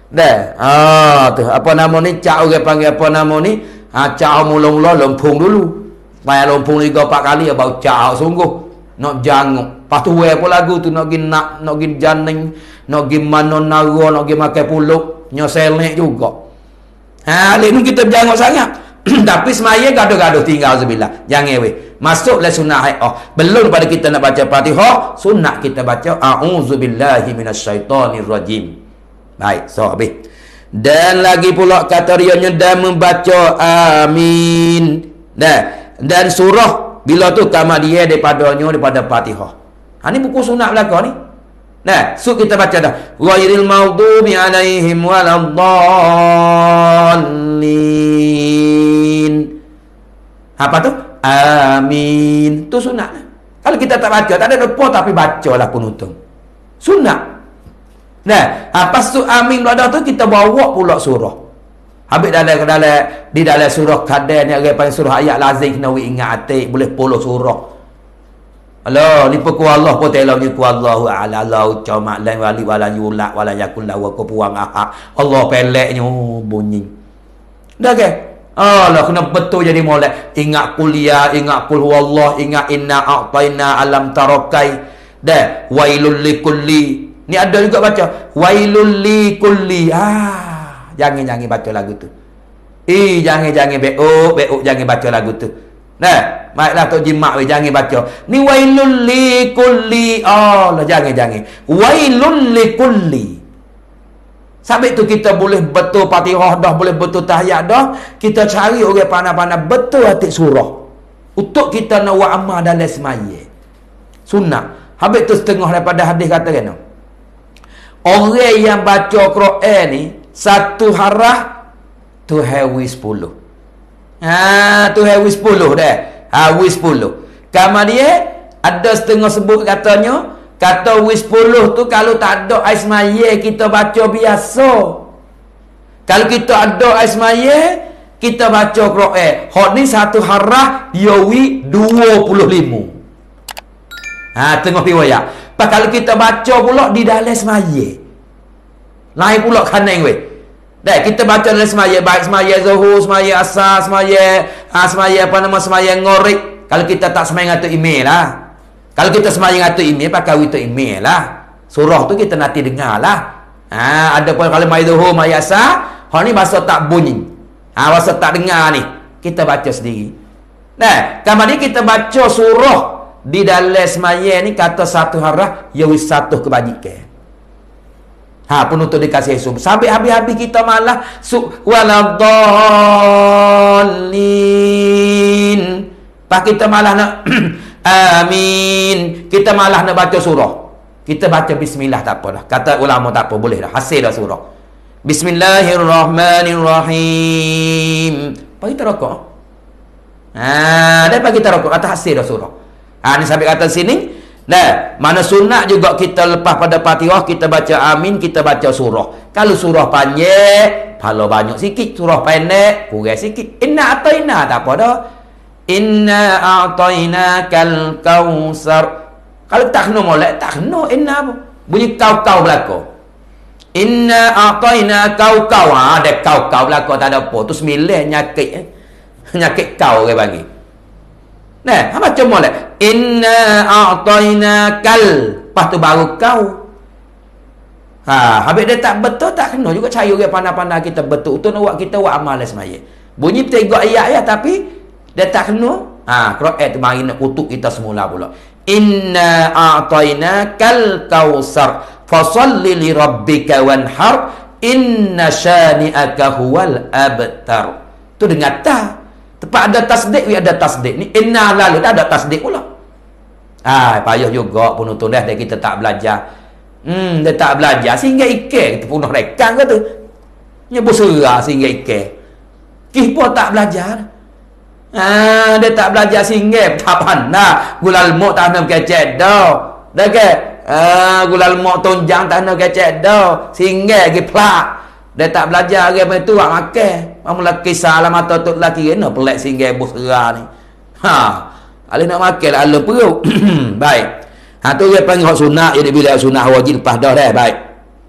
Tu apa nama ni, cak orang panggil apa nama ni? Cak mula-mula lempung dulu. Supaya lempung 3-4 kali bau cak sungguh. Nak janguk. Lepas tu apa lagu tu nak pergi janing, nak pergi manon naro, nak pergi makan puluk, nyoselnek juga. Ni kita berjanguk sangat. Tapi semaya gaduh-gaduh tinggal auzubillah. Jangan weh. Masuklah sunnah hai'ah. Belum pada kita nak baca Fatihah, sunat kita baca a'udzubillahi minasyaitonir rajim. Baik, so habis. Dan lagi pula kata rianya dan membaca amin. Dan surah bila tu kama dia daripada Fatihah. Ni buku sunat belaka ni. Kita baca dah. Ghairil maghdubi alaihim waladdallin. Apa tu? Amin. Tu sunat. Kalau kita tak baca, tak ada apa tapi bacalah penutup. Sunat. Pas tu amin pada tu kita bawa pula surah. Habis di dalam surah Qadar ni ada surah ayat lazim kena ingat atik boleh 10 surah. Allah, ni peku Allah pun telah ni ku Allahu a'la lau cuma lain wali wala yulak wala yakul lahu ku puang ahad. Allah peleknya bunyi. Dah ke? Allah kena betul jadi molek. Ingat kuliah, ingat kul huwallah, ingat inna a'taina alam tarakai. Dah wailul likulli Ni ada juga baca wailul likulli. Jangan baca lagu tu. Jangan beuk jangan baca lagu tu. Nah, baiklah tok jimat we jangan baca. Ni wailul likulli. Jangan. Wailul likulli. Sampai tu kita boleh betul Fatihah dah, boleh betul tahiyat dah, kita cari orang pandai-pandai betul hati surah. Untuk kita nak buat amal dalam semaya. Sunnah. Habis tu setengah daripada hadis kata kan. Orang yang baca Quran ni satu harah tu hawi 10. Tu hawi 10 dah. Hawi 10. Kemudian ada setengah sebut katanya, kata hawi 10 tu kalau tak ada ais maya kita baca biasa. Kalau kita ada ais maya kita baca Quran. Hak ni satu harah yawi 25. Tengok riwayat. Kalau kita baca pula di dalam semaya. Lain pula kanan weh. Dah kita baca dalam semaya, baik semaya zuhur, semaya asar, semaya semaya ngorek. Kalau kita tak semaya ngatur email lah. Kalau kita semaya ngatur email, pakai itu email lah. Surah tu kita nanti dengar lah. Ada pun kalau mai zuhur, mai asar, hak ni bahasa tak bunyi. Bahasa tak dengar ni. Kita baca sendiri. Nah, kemudian kita baca surah di dalam semaya ni kata satu harah yawi satu kebajikan. Penutup dikasih sub. Sampai habis-habis kita malah waladhalin. Pak kita malah nak amin. Kita malah nak baca surah. Kita baca bismillah tak apa dah. Kata ulama tak apa, boleh dah. Hasil dah surah. Bismillahirrahmanirrahim. Pak kita rokok. Dan pak kita rokok kata hasil dah surah. Ni sampai kata sini. Nah, mana sunat juga kita lepas pada Fatihah kita baca amin, kita baca surah. Kalau surah panjang, pahala banyak sikit. Surah pendek, kurang sikit. Inna a'taina tak apa dah. Inna a'tainakal kausar. Kalau tak kena molek, tak kena inna apa. Bunyi kau-kau belaka. Inna a'taina kau-kau. Ada kau-kau belaka tak ada apa. Tu 9 nyakit. Nyakit kau orang bagi. Nah, macam molek. Inna a'tainakal. Lepas tu baru kau. Habis dia tak betul, tak kena juga cari orang pandai-pandai kita betul. Itu nak buat kita buat amal semaya. Bunyi tiga ayat ya, tapi dia tak kena. Quran tu mari nak kutuk kita semula pula. Inna a'tainakal kausar. Fasalli li rabbika wanhar. Inna syani'aka huwal abtar. Tu dengar tak? Tepat ada tasdik, ada tasdik. Ni inna lalu tak ada tasdik pula. Payah juga penuntun dah kita tak belajar. Dia tak belajar sehingga ikan kita punah rekan ke tu. Nyebut serah sehingga ikan. Kita tak belajar. Dia tak belajar sehingga tak pandai. Gulal mok tak nak kecek dah. Dah ke? Gulal mok tunjang tak nak kecek dah. Sehingga pergi plak. Dia tak belajar ke apa tu, buat makan. Mula kisah lah mata tu lelaki kena pelik singgah bus serah ni. Alih nak makan lah, alih perut. Baik. Tu dia panggil hak sunat, jadi bila sunat wajib lepas dah dah. Baik.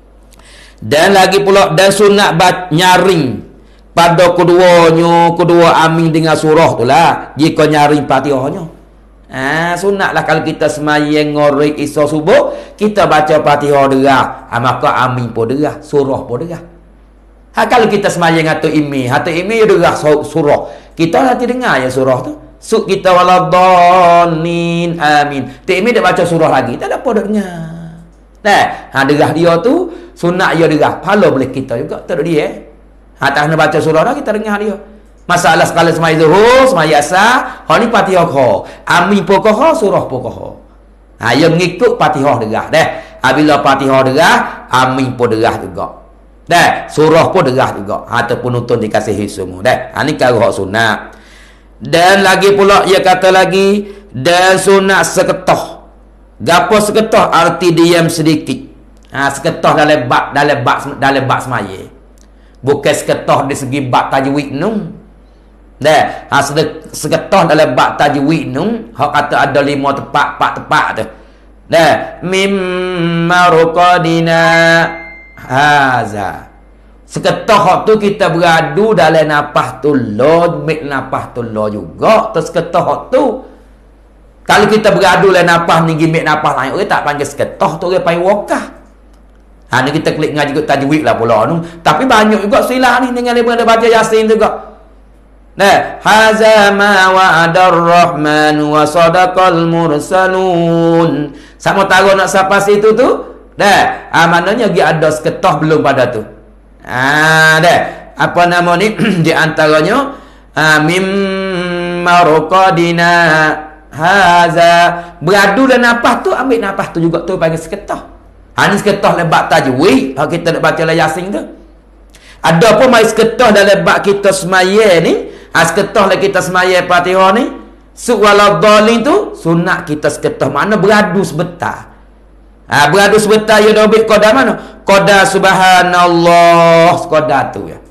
Dan lagi pula, dan sunat nyaring pada kedua amin dengan surah tu lah. Jika nyaring Fatihahnya. Sunat lah kalau kita semayang ngorek isya subuh, kita baca Fatihah derah. Maka amin pun derah, surah pun derah. Kalau kita semayang atau imi derah surah. Kita nanti dengar ya surah tu. Kita waladhalin amin. Imi dia baca surah lagi. Tak ada apa dengar. Derah dia tu sunat dia derah. Pahala boleh kita juga. Tak ada dia. Tak nak baca surah dah kita dengar dia. Masalah sekali semayang zuhur, semayang asar, ni Fatihah kau. Amin pun kau, surah pun kau. Yang mengikut Fatihah derah dah. Bila Fatihah derah, amin pun derah juga. Dah, surah pun derah juga. Ataupun nonton dikasihi semua. Dah, ni kalau hak sunat. Dan lagi pula ia kata lagi, dan sunat seketoh. Gapo seketoh arti diam sedikit. Seketoh dalam bab semaya. Bukan seketoh di segi bab tajwid nung. Dah, seketoh dalam bab tajwid nung, hak kata ada 5 tepat, 4 tepat tu. Dah, mimma ruqadina haza. Seketoh tu kita beradu dalam napah tullah, mik napah tullah juga. Terus seketoh tu kalau kita beradu dalam napah ni mik napah lain, orang tak panggil seketoh tu, orang panggil wakah. Ni kita klik ngaji ikut tajwid lah pula tu. Tapi banyak juga silap ni dengan dia baca Yasin juga. Nah, haza ma wa'adar rahman wa sadaqal mursalun. Sama tahu nak siapa situ tu? Dah, maknanya dia ada seketah belum pada tu. Dah. Apa nama ni? Di antaranya mimma raqadina haza. Beradu dan nafas tu, ambil nafas tu juga tu panggil seketah. Ni seketah lebat tajwid, kita nak baca Yasin tu. Ada pun mai seketah dalam bab kita semaya ni, seketah lah kita semaya Fatihah ni, suwaladhalin tu sunat kita seketah, mana beradu sebentar. Beradu sebentar ya dobit qada mana? Qada subhanallah, qada tu ya.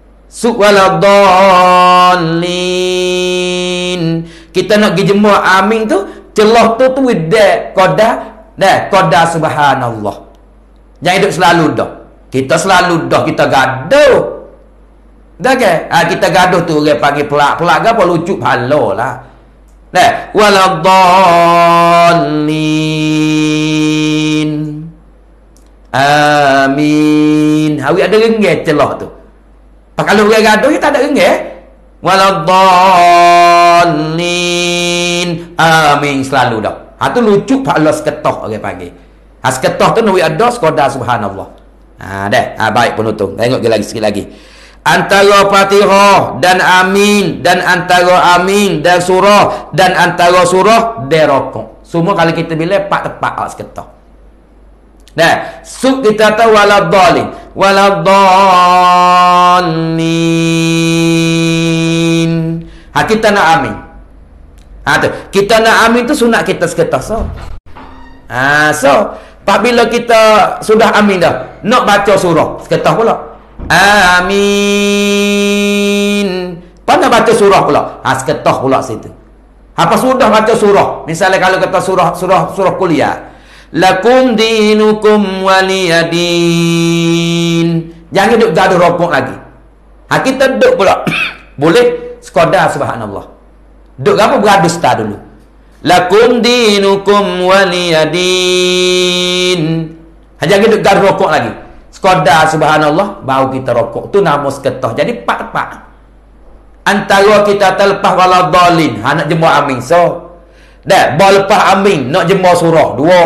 Suwaladhalin. Kita nak pergi jemur amin tu, celah tu dah qada. Dah, qada subhanallah. Jangan hidup selalu dah. Kita selalu dah, kita gaduh. Dah ke? Kita gaduh tu orang panggil pelak-pelak apa lucu pahala lah. Dah, waladhalin. Amin. Hawi ada renggih celah tu. Kalau orang gaduh kita tak ada renggih. Waladhalin. Amin selalu dah. Tu lucu pahala seketah orang panggil. Seketah tu nawi ada qada subhanallah. Dah. Baik penutup. Tengok lagi sikit lagi. Antara Fatihah dan amin, dan antara amin dan surah, dan antara surah dan rokok. Semua kalau kita bila tepat seketah. Dah. Sub kita tahu waladhalin. Waladhalin. Kita nak amin. Kita nak amin tu sunat kita seketah. So apabila kita sudah amin dah, nak baca surah seketah pula. Amin. Pada baca surah pula. Seketah pula situ. Apa sudah baca surah? Misalnya kalau kata surah kuliah. Lakum dinukum waliyadin. Jangan duduk gaduh rokok lagi. Kita duduk pula. Boleh sekadar subhanallah. Duk apa beradu start dulu. Lakum dinukum waliyadin. Jangan duk gaduh rokok lagi. Sekadar subhanallah, baru kita rokok. Tu nama seketah. Jadi pak. Antara kita terlepas waladhalin, nak jemur amin. So, dah, lepas amin, nak jemur surah. Dua.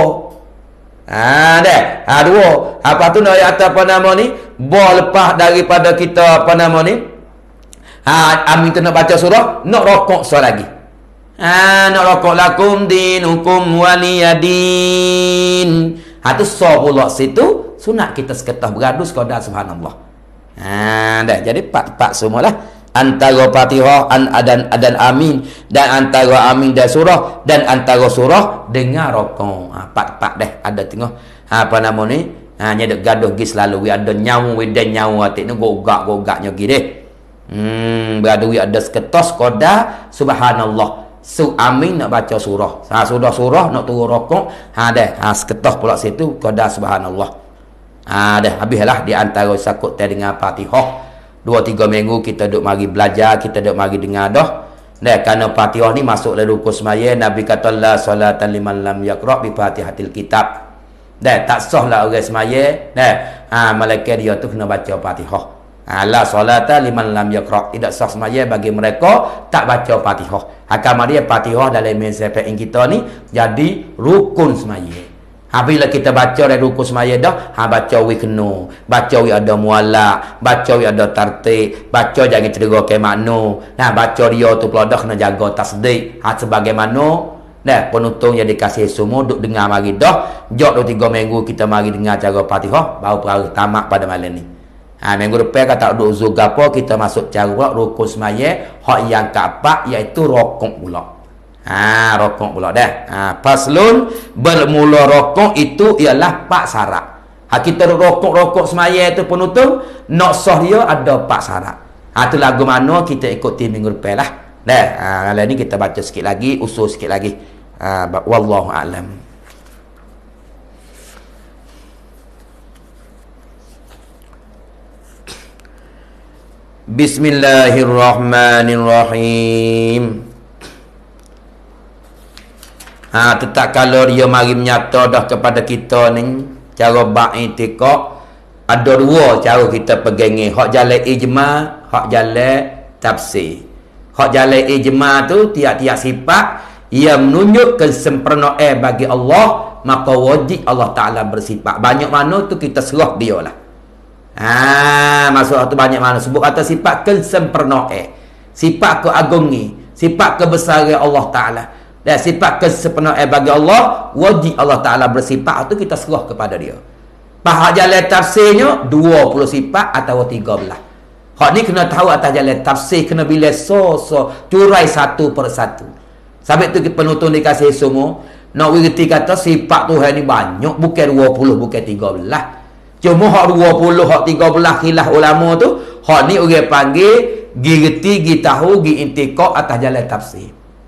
Dua. Apa tu nak atas apa nama ni? Lepas daripada kita apa nama ni? Amin tu nak baca surah, nak rokok so lagi. Nak rokok lakum dinukum waliyadin. Tu so pula situ sunat kita seketah beradu sekadar subhanallah. Dah jadi pak semualah. Antara Fatihah dan amin, dan antara amin dan surah, dan antara surah dengan rokok. Pak dah ada tengok. Apa nama ni? Nyedek gaduh gi selalu ada nyawu dan nyawu atik ni gogak-gogaknya gi deh. Beradu ada seketah qada subhanallah. Amin nak baca surah. Sudah surah nak turun rokok. Dah. Seketah pula situ qada subhanallah. Dah habislah di antara sakut dengan Fatihah. 2-3 minggu kita duk mari belajar, kita duk mari dengar dah. Kerana Fatihah ni masuk dalam rukun semaya. Nabi kata la salatan liman lam yaqra bi Fatihatil kitab. Tak sah lah orang semaya. Malaikat dia tu kena baca Fatihah. La salata liman lam yaqra. Tidak sah semaya bagi mereka tak baca Fatihah. Hakam dia Fatihah dalam mazhab kita ni jadi rukun semaya. Bila kita baca dari rukun semaya dah, baca wi kena, baca wi ada muallak, baca wi ada tartib, baca jangan cedera ke makna. Baca dia tu pula dah kena jaga tasdik. Sebagaimana penuntun yang dikasih semua duk dengar mari dah. Jok 2-3 minggu kita mari dengar cara Fatihah, baru perang tamat pada malam ni. Minggu depan kata duk uzur gapo kita masuk cara pula rukun semaya hak yang keempat iaitu rokok pula. Rokok pula dah. Faslun, bermula rokok itu ialah 4 syarat. Kita rokok semaya itu penutup, nak sah dia ada 4 syarat. Tu lagu mana kita ikuti minggu depan lah. Dah. Kali ni kita baca sikit lagi, usul sikit lagi. Wallahu a'lam. Bismillahirrahmanirrahim. Tetap kalau dia mari menyata dah kepada kita ni, cara bab i'tiqad ada dua cara kita pegangi. Hak jalan ijma, hak jalan tafsir. Hak jalan ijma tu tiap-tiap sifat ia menunjuk kesempurnaan bagi Allah, maka wajib Allah Taala bersifat. Banyak mana tu kita serah dia lah. Maksud tu banyak mana sebut kata sifat kesempurnaan, sifat keagungan, sifat kebesaran Allah Taala. Dan sifat kesempurnaan bagi Allah, wajib Allah Taala bersifat tu kita serah kepada dia. Hak jalan tafsirnya 20 sifat atau 13. Hak ni kena tahu atas jalan tafsir, kena bila curai satu per satu. Sampai tu penonton dikasih semua nak wirti kata sifat Tuhan ni banyak, bukan 20, bukan 13. Cuma hak 20, hak 13 khilaf ulama tu, hak ni orang panggil girti, gi tahu, gi i'tiqad atas jalan tafsir.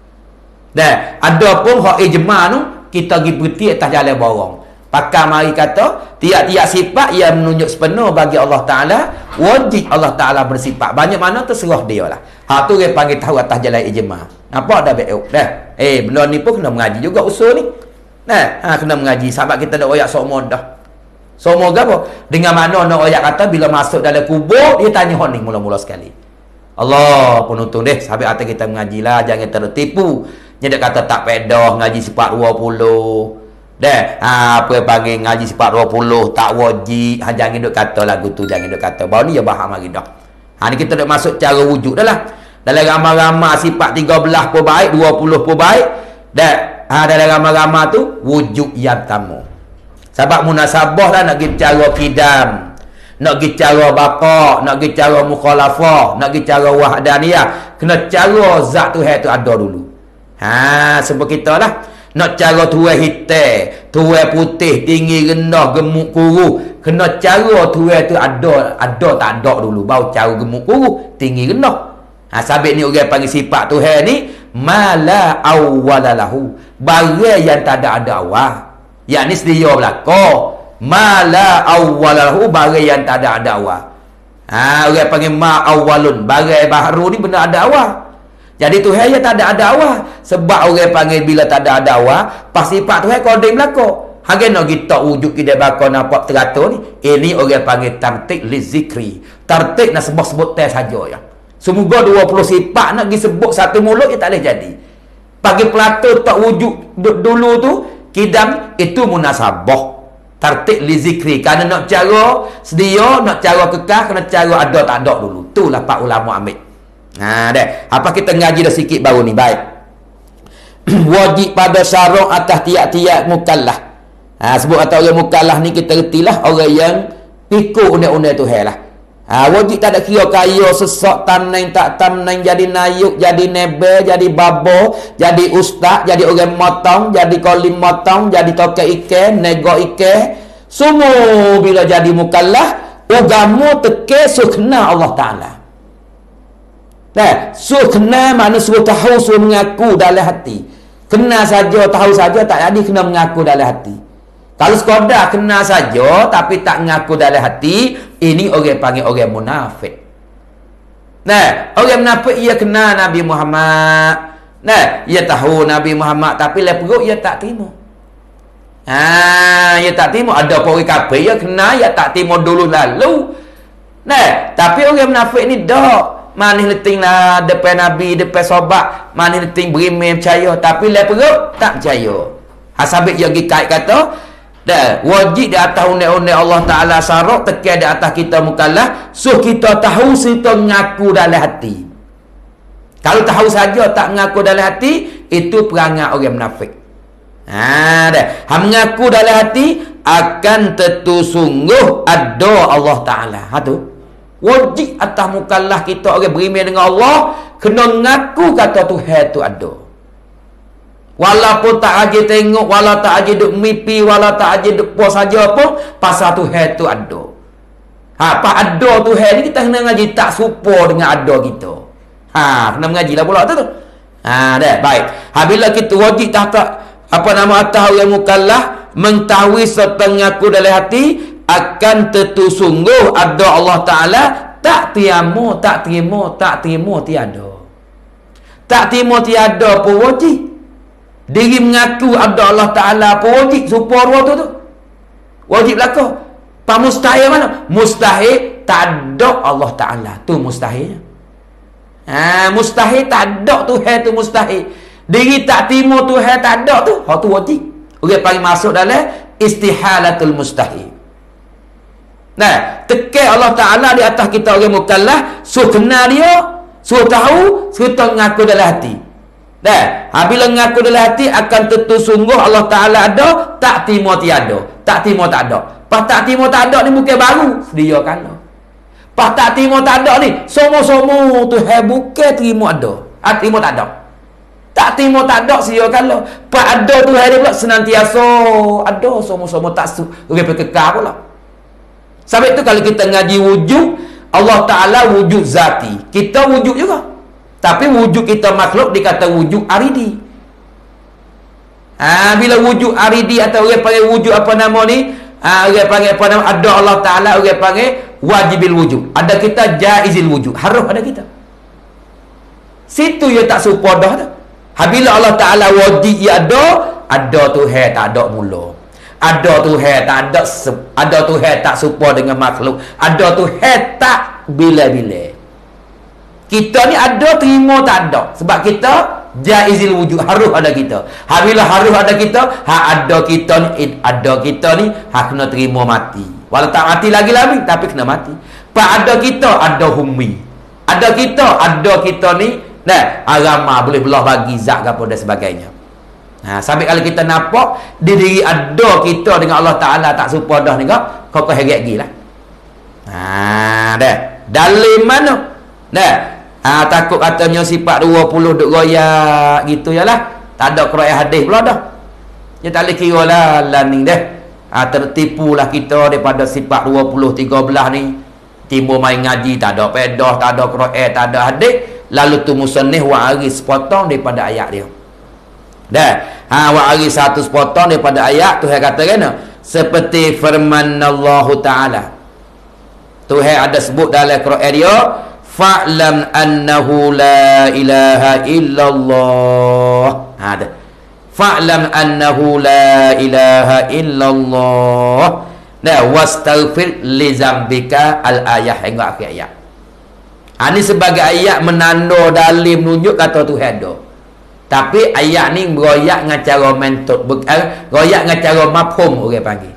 Dan ada pun hak ijma tu kita gi berti atas jalan borong. Pakar mari kata tiap-tiap sifat yang menunjuk sepenuh bagi Allah Taala, wajib Allah Taala bersifat. Banyak mana terserah dia lah. Hak tu dia panggil tahu atas jalan ijma. Apa dah baik dah. Benda ni pun kena mengaji juga usul ni. Kena mengaji sebab kita nak royak semua dah. Semua apa? Dengan mana nak royak kata bila masuk dalam kubur dia tanya hon ni mula-mula sekali. Allah penonton deh, sampai atas kita mengajilah, jangan tertipu. Dia kata tak pedah ngaji sifat 20. Apa panggil ngaji sifat 20 tak wajib. Jangan duk kata lagu tu, jangan duk kata. Baru ni ya faham lagi dah. Ni kita duk masuk cara wujud dah lah. Dalam ramai-ramai sifat 13 pun baik, 20 pun baik. Dalam ramai-ramai tu wujud yang tamu. Sebab munasabah lah nak pergi cara kidam, nak pergi cara baqa, nak pergi cara mukhalafah, nak pergi cara wahdaniyah. Kena cara zat Tuhan tu ada dulu. Sebab kita lah nak cara tuai hitam, tuai putih, tinggi rendah, gemuk kuru. Kena cara tuai tu ada tak ada dulu. Baru cara gemuk kuru, tinggi rendah. Sabit ni orang panggil sifat Tuhan ni mala awwalalahu, barang yang tak ada awal. Yang ni sedia belaka. Mala awwalalahu, barang yang tak ada awal. Orang panggil ma awwalun, barang baru ni benar ada awal. Jadi Tuhan yang tak ada awal. Sebab orang panggil bila tak ada awal, pas sifat Tuhan kodeng belaka. Hangga nak kita wujud kita bakal nampak teratur ni. Ini orang panggil tartik li zikri. Tartik nak sebut-sebut teh saja ya. Semoga 20 sifat nak disebut satu mulut dia tak boleh jadi. Bagi pelatur tak wujud dulu tu, kidam itu munasabah. Tartik li zikri. Kerana nak cara sedia, nak cara kekal, kena cara ada tak ada dulu. Itulah pak ulama ambil. Apa kita ngaji dah sikit baru ni. Baik. Wajib pada syarak atas tiap-tiap mukallaf. Sebut kata orang mukallaf ni kita retilah orang yang ikut undang-undang Tuhan lah. Wajib tak ada kira kaya, sesak, tamnain, tak tamnain, jadi nayuk, jadi nebel, jadi babo, jadi ustaz, jadi orang motong, jadi kolim motong, jadi toke ikan, nego ikan. Semua bila jadi mukallaf, agama teke sukna Allah Ta'ala. Kena mana suruh tahu, suruh mengaku dalam hati. Kena saja, tahu saja tak jadi, kena mengaku dalam hati. Kalau sekadar kena saja tapi tak mengaku dalam hati, ini orang panggil orang munafik. Orang munafik ia kena Nabi Muhammad. Ia tahu Nabi Muhammad tapi le perut ia tak terima. Ia tak terima. Ada orang kafir ia kena, ia tak terima dulu lalu. Tapi orang munafik ni dak. Manis leting lah depan Nabi, depan sahabat, manis leting berimeh percaya, tapi le perut tak percaya. Hasabik yang kait kata, wajib di atas undang-undang Allah Ta'ala syarat tekan di atas kita mukallaf, kita tahu kita mengaku dalam hati. Kalau tahu saja tak mengaku dalam hati, itu perangai orang munafik. Mengaku dalam hati akan tentu sungguh ada Allah Ta'ala. Tu wajib atas mukallaf kita orang beriman dengan Allah kena mengaku kata Tuhan tu ada. Walaupun tak aja tengok, walau tak aja duk mimpi, walau tak aja duk puas saja pun pasal Tuhan tu ada. Apa ada Tuhan ni kita kena ngaji tak serupa dengan ada kita. Kena mengajilah pula tu. Baik. Bila kita wajib tak atas orang mukallaf mengetahui serta mengaku dalam hati akan tentu sungguh ada Allah Ta'ala, tak terima tiada. Tak terima tiada pun wajib. Diri mengaku ada Allah Ta'ala pun wajib supaya tu. Wajib berlaku. Pak mustahil mana? Mustahil tak ada Allah Ta'ala. Tu mustahilnya. Mustahil tak ada Tuhan tu mustahil. Diri tak timur Tuhan tak ada tu. Hak tu wajib. Orang panggil masuk dalam istihalatul mustahil. Nah, tekan Allah Ta'ala di atas kita orang mukallaf, suruh kenal dia, suruh tahu, suruh mengaku dalam hati. Nah, bila mengaku dalam hati akan tentu sungguh Allah Ta'ala ada, tak timur tiada. Tak timur tak ada. Pas tak timur tak ada ni bukan baru, dia kala. Pas tak timur tak ada ni, semua-semua tu bukan terima ada. Timur tak ada. Tak timur tak ada sia kala. Pas ada tu dia pula senantiasa ada, semua-semua tak orang kekal pula. Sebab itu kalau kita ngaji wujud, Allah Ta'ala wujud zati. Kita wujud juga. Tapi wujud kita makhluk dikata wujud aridi. Bila wujud aridi atau orang panggil wujud apa nama ni? Orang panggil apa nama? Ada Allah Ta'ala, orang panggil wajibil wujud. Ada kita jaizil wujud. Harus ada kita. Situ dia tak serupa dah tu. Bila Allah Ta'ala wajib ia ada Tuhan tak ada mula. Ada Tuhan tak ada Tuhan tak serupa dengan makhluk. Ada Tuhan tak bila-bila. Kita ni ada terima tak ada. Sebab kita jaizil wujud, harus ada kita. Bila harus ada kita, ada kita ni kena terima mati. Walau tak mati lagi tapi kena mati. Pak ada kita, ada hummi. Ada kita ni, nah, agama boleh belah bagi zat apa dan sebagainya. Sampai kalau kita nampak di diri ada kita dengan Allah Ta'ala tak serupa dah ni kau herat lagi lah. Dah. Dalam mana? Dah. Takut katanya sifat 20 duk royak gitu ya lah. Tak ada Quran hadis pula dah. Dia tak boleh kira lah ni dah. Tertipulah kita daripada sifat 20 13 ni. Timbul main ngaji tak ada pedah, tak ada Quran, tak ada hadis. Lalu tu musannif waris potong daripada ayat dia. Dah. Waris satu potong daripada ayat Tuhan kata kan? Seperti firman Allah Ta'ala. Tuhan ada sebut dalam Quran dia, fa'lam annahu la ilaha illallah. Fa'lam annahu la ilaha illallah. Dah, wastaghfir li zambika al-ayah hingga akhir ayat. Ini sebagai ayat menanda dalil menunjuk kata Tuhan ada. Tapi ayat ni beroyak dengan cara mentok, royak dengan cara mafhum orang panggil.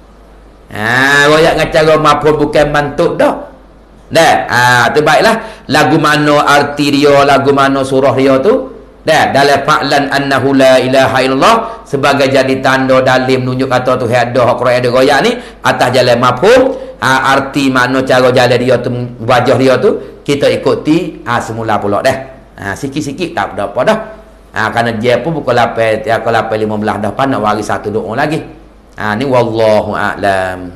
Royak dengan cara mafhum bukan mantuk dah. Dah, tu baiklah. Lagu mana arti dia, lagu mana surah dia tu. Dah, dalam fa'lan annahu la ilaha illallah sebagai jadi tanda dalil menunjuk kata Tuhan ada, Quran ada royak ni atas jalan mafhum. Arti makna cara jalan dia tu, wajah dia tu kita ikuti semula pula dah. Sikit-sikit tak ada apa dah. Kerana dia pun pukul 8 15 dah nak waris satu doa lagi. Ni wallahu a'lam.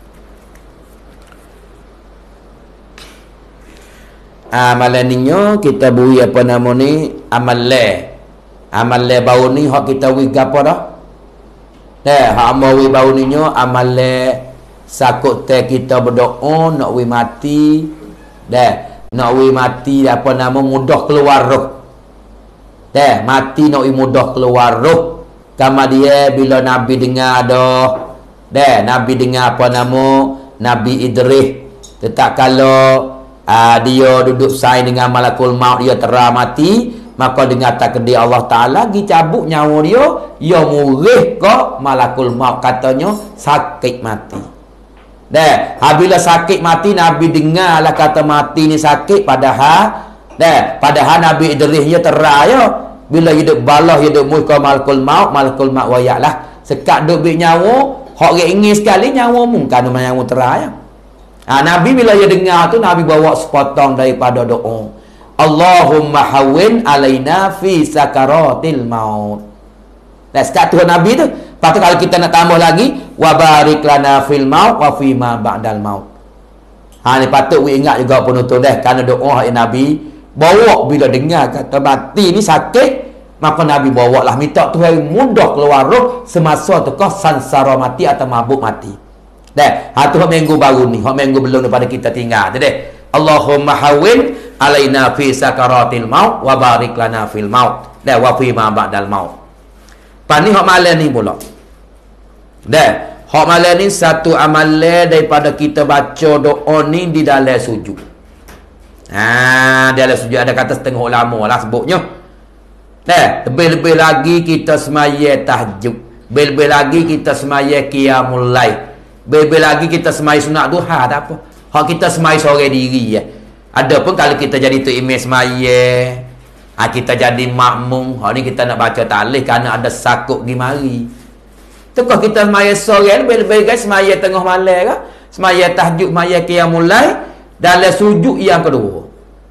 Amalannya kita beri apa nama ni, amal le bau ni hak kita beri apa dah. Hak amal beri bau ni nyo amal le sakut teh kita berdoa nak we mati. Nak we mati apa nama mudah keluar roh. Mati nak we mudah keluar roh. Kama dia bila Nabi dengar dah. Nabi dengar apa nama Nabi Idris. Tetap kalau dia duduk saing dengan malakul maut, dia terah mati, maka dengar takdir Allah Ta'ala pergi cabut nyawa dia murih ke malakul maut, katanya sakit mati. Bila sakit mati Nabi dengar lah kata mati ni sakit, padahal Nabi Idris dia terah ya. Bila hidup balah hidup muih ke malakul maut wayak lah sekat duk bik nyawa hak ingin sekali nyawa mungkin nyawa terah ya. Nabi bila dia dengar tu, Nabi bawa sepotong daripada doa, Allahumma hawwin alaina fi sakaratil maut. Sekat tu Nabi tu. Lepas tu kalau kita nak tambah lagi, wa barik lana fil maut wa fi ma ba'dal maut. Ni patut we ingat juga penonton dah, kerana doa Nabi bawa bila dengar kata mati ni sakit, maka Nabi bawa lah minta Tuhan mudah keluar roh semasa tekah sansara mati atau mabuk mati. Tu minggu baru ni, minggu belum daripada kita tinggal tu deh. Allahumma hawwin alaina fi sakaratil maut wa barik lana fil maut wa fi ma ba'dal maut. Pani hak malam ni pula. Hak malam ni satu amalan daripada kita baca doa ni di dalam sujud. Dalam sujud ada kata setengah ulama lah sebutnya. Lebih-lebih lagi kita semaya tahajud. Lebih-lebih lagi kita semaya qiyamul lail. Lebih lagi kita semaya sunat duha, tak apa. Hak kita semaya seorang diri ya. Adapun kalau kita jadi tu imam semaya, kita jadi makmum, hak ni kita nak baca talih kerana ada sakut pergi mari. Tukar kita semaya seorang, lebih-lebih guys semaya tengah malam ke, semaya tahajud, semaya qiyamul lail dalam sujud yang kedua.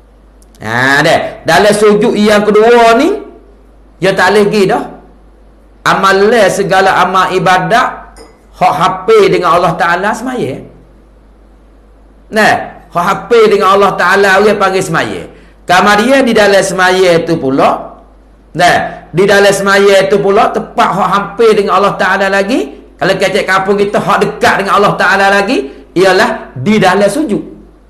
Dalam sujud yang kedua ni dia tak lagi dah. Amalan segala amal ibadat hak hampir dengan Allah Ta'ala semaya. Hak hampir dengan Allah Ta'ala dia panggil semaya. Kemudian di dalam semaya itu pula, di dalam semaya itu pula tepat hak hampir dengan Allah Ta'ala lagi. Kalau kecek kampung kita hak dekat dengan Allah Ta'ala lagi ialah di dalam sujud.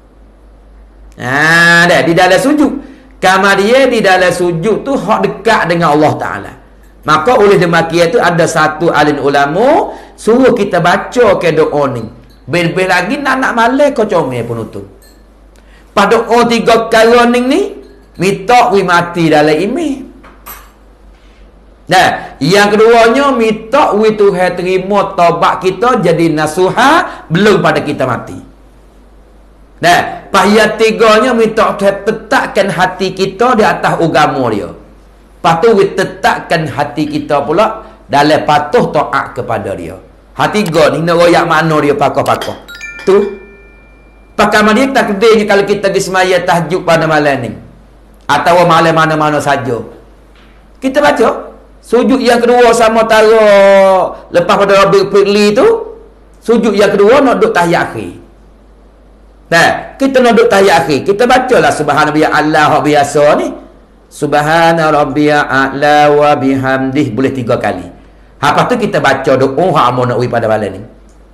Di dalam sujud. Kemudian di dalam sujud tu hak dekat dengan Allah Ta'ala. Maka oleh demikian tu ada satu alim ulama suruh kita baca ke doa ni. Lebih lagi nak malam kau comel penutup. Pada doa 3 kali ni minta we mati dalam iman. Yang keduanya minta we Tuhan terima taubat kita jadi nasuha belum pada kita mati. Yang tiganya minta Tuhan tetapkan hati kita di atas agama dia. Lepas tu we tetapkan hati kita pula dalam patuh taat kepada dia. Hati tiga ni nak royak mana dia pakar-pakar. Tu pakai dia tak kedainya kalau kita pergi semaya tahajud pada malam ni. Atau malam mana-mana saja. Kita baca sujud yang kedua sama tara lepas pada Rabiul Fitri tu, sujud yang kedua nak duduk tahiyat akhir. Kita nak duduk tahiyat akhir. Kita bacalah subhanallah Allah biasa ni. Subhana rabbiyal a'la wa bihamdih boleh 3 kali. Lepas tu kita baca doa hak amun nak pada malam ni.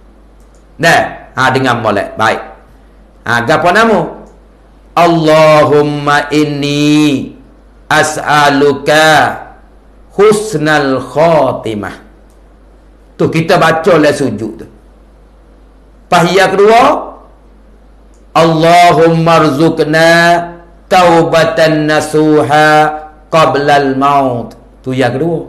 Dengan molek. Baik. Gapo nama? Allahumma inni as'aluka husnal khatimah. Tu kita baca lah sujud tu. Pahiyah kedua, Allahumma rzuqna taubatan nasuha qablal maut. Tu yang kedua.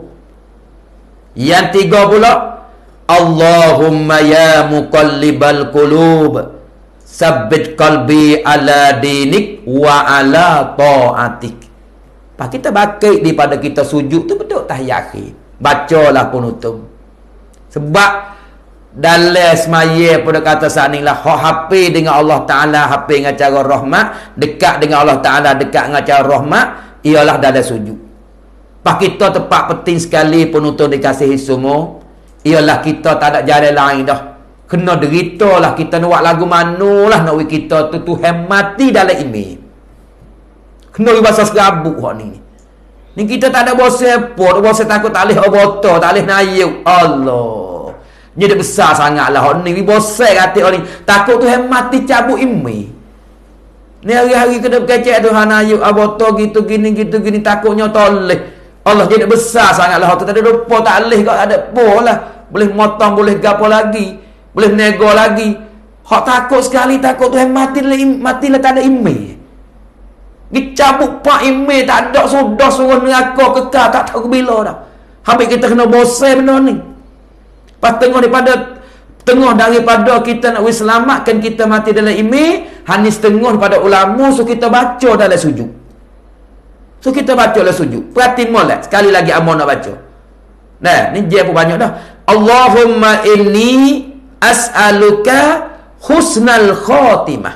Yang tiga pula, Allahumma ya muqallibal qulub sabbit qalbi ala dinik wa ala ta'atik. Pak kita bakit daripada kita sujud tu betul tahiyat akhir. Bacalah penutup. Sebab dalam semaya pada kata saat ni lah hak hampir dengan Allah Ta'ala, hampir dengan cara rahmat, dekat dengan Allah Ta'ala, dekat dengan cara rahmat ialah dalam sujud. Pak kita tepat penting sekali penuntut dikasihi semua ialah kita tak ada jalan lain dah. Kena derita lah kita nak buat lagu mana lah nak kita tu Tuhan mati dalam iman. Kena bahasa serabut hak ni. Ni kita tak ada bosan apa, bosan takut tak boleh oboto, tak boleh nayuk. Allah. Jadi besar sangatlah hak ni. Bosan kata orang ni. Takut Tuhan mati cabut iman. Ni hari-hari kena berkecek Tuhan nayuk oboto gitu gini takutnya toleh. Allah jadi besar sangatlah hak tu. Tak ada rupa tak boleh kau ada apa lah. Boleh motong, boleh gapo lagi. Boleh nego lagi. Hak takut sekali, takut Tuhan matilah tak ada iman. Dicabut pak email tak ada sudah suruh neraka kekal tak tahu bila dah. Habis kita kena bosan benda ni. Pas tengah daripada kita nak selamatkan kita mati dalam email, hanya setengah daripada ulama so kita baca dalam sujud. So kita baca dalam sujud. Perhati molek sekali lagi amun nak baca. Nah, ni dia pun banyak dah. Allahumma inni as'aluka husnal khatimah.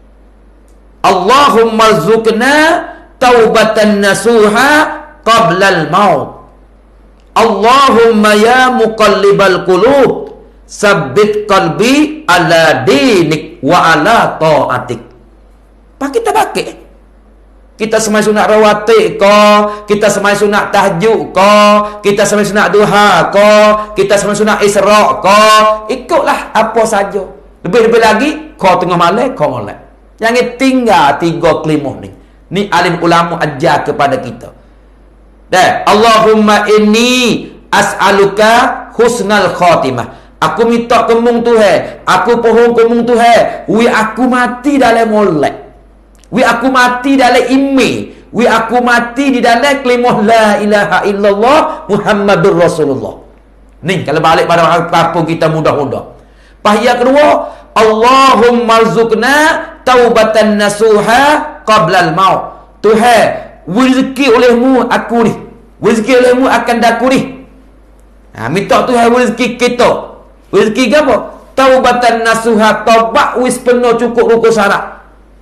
Allahumma rzuqna taubatan nasuha qablal maut. Allahumma ya muqallibal qulub sabbit qalbi ala dinik wa ala ta'atik. Pak kita pakai. Kita semai sunat rawatib ko, kita semai sunat tahajud ko, kita semai sunat duha ko, kita semai sunat isra' ko, ikutlah apa saja. Lebih-lebih lagi kau tengah malam kau molek. Yang tinggal 3 kelimah ni. Ni alim ulama ajar kepada kita. Allahumma inni as'aluka husnal khatimah. Aku minta kemung Tuhan. Aku pohon kemung Tuhan. Wi aku mati dalam molek. Wi aku mati dalam imi. Wi aku mati di dalam kalimah la ilaha illallah Muhammadur Rasulullah. Ni kalau balik pada kampung kita mudah-mudah. Pahiyah kedua, Allahumma rzuqna taubatan nasuha qabla al-maut. Tuhan, rezeki olehmu aku ni. Rezeki olehmu akan daku ni. Minta Tuhan rezeki kita. Rezeki apa? Taubatan nasuha, taubat wis penuh cukup rukun syarat.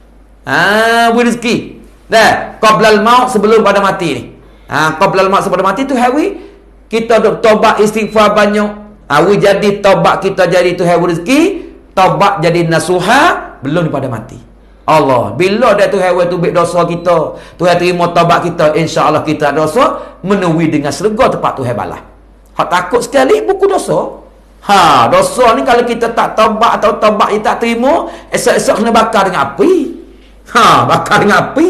Rezeki. Dah, qablal maut sebelum pada mati ni. Qablal maut sebelum mati tu hari kita dok taubat istighfar banyak. Wi jadi taubat kita jadi tu hari rezeki, taubat jadi nasuha belum pada mati. Allah, bila dah tu hari tubik dosa kita, Tuhan terima taubat kita, insya-Allah kita dosa menuwi dengan syurga tempat Tuhan balas. Hak takut sekali buku dosa. Dosa ni kalau kita tak taubat atau taubat kita tak terima, esok-esok kena bakar dengan api. Bakar dengan api.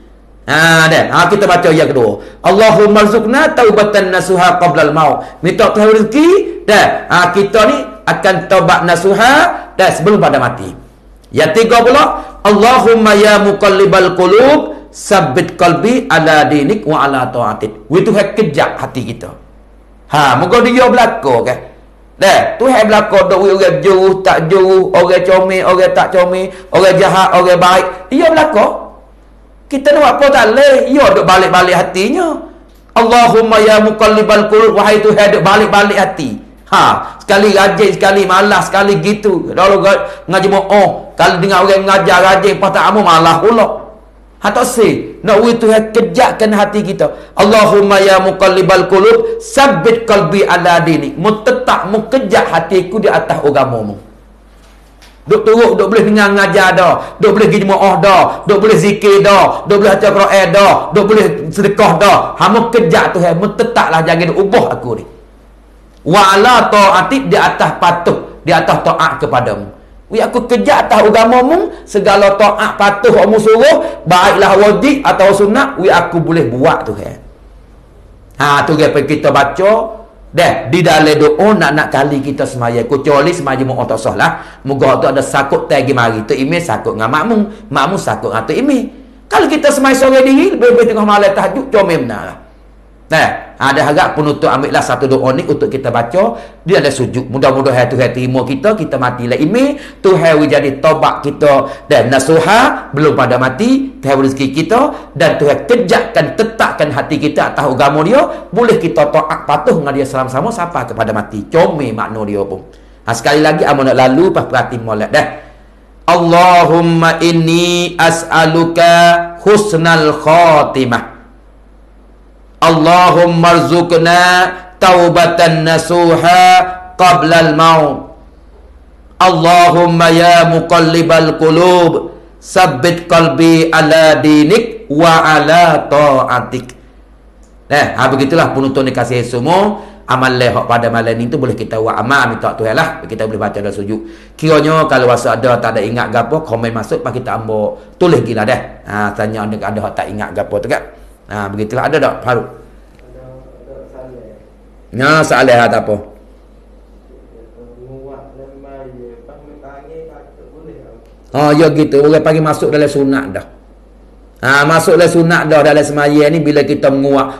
Kita baca yang kedua. Allahumma rzuqna taubatan nasuha qabla al-maut. Minta Tuhan rezeki dah. Kita ni akan taubat nasuha dah sebelum pada mati. Yang tiga pula, Allahumma ya muqallibal qulub sabbit qalbi ala dinik wa ala ta'atik. Itu kejap hati kita. Moga dia berlaku kan. Dah, Tuhan berlaku dak orang jauh tak jauh, orang comel, orang tak comel, orang jahat, orang baik. Dia berlaku. Kita nak apa tak leh? Ya duk balik-balik hatinya. Allahumma ya muqallibal qulub, wahai Tuhan duk balik-balik hati. Sekali rajin, sekali malas, sekali gitu. Kalau ngaji kalau dengar orang mengajar rajin lepas tak amu malas pula. Tak sih. Nak wui Tuhan kejakkan hati kita. Allahumma ya muqallibal qulub, sabbit qalbi ala dinik. Tetap kejak hatiku di atas agamamu. Duk turut, duk boleh dengar ngajar dah, duk boleh pergi jemaah dah, duk boleh zikir dah, duk boleh baca Quran dah, duk boleh sedekah dah. Hamu kejak Tuhan, tetaplah jangan ubah aku ni. Wa ala ta'atik, di atas patuh, di atas taat kepadamu. Aku kejak atas agamamu, segala taat patuh kamu suruh, baiklah wajib atau sunat, aku boleh buat Tuhan. Tu apa kita baca. Dah, di dalam doa nak kali kita semaya. Kecuali semaya mu tak sah lah. Moga tu ada sakut tagi mari. Tu imi sakut dengan makmum. Makmum sakut dengan tu imi. Kalau kita semaya sore diri, lebih-lebih tengah malam tahajud, comel benar lah. Ada harap penutup ambillah satu doa ni untuk kita baca. Dia ada sujud. Mudah-mudahan Tuhan terima kita matilah imi. Tuhan jadi taubat kita dan nasuha belum pada mati. Tuhan rezeki kita dan Tuhan kejakkan, tetapkan hati kita atas agama dia. Boleh kita taat patuh dengan dia sama-sama sampai kepada mati. Comel makna dia pun. Sekali lagi amun nak lalu pas perhati molek dah. Allahumma inni as'aluka husnal khatimah. Allahumma rzuqna taubatan nasuha qabla al-maut. Allahumma ya muqallibal qulub sabbit qalbi ala dinik wa ala ta'atik. Begitulah penuntun dikasih semua. Amal lehok pada malam ni tu boleh kita buat amal minta Tuhan lah. Kita boleh baca dalam sujud. Kiranya kalau rasa ada tak ada ingat gapo, komen masuk pak kita ambil tulis gila dah. Tanya ada tak ingat gapo tu kan. Begitulah. Ada tak Faruk? Saleh ada apa? Ya gitu. Orang panggil masuk dalam sunat dah. Masuk dalam sunat dah dalam semaya ni bila kita menguak.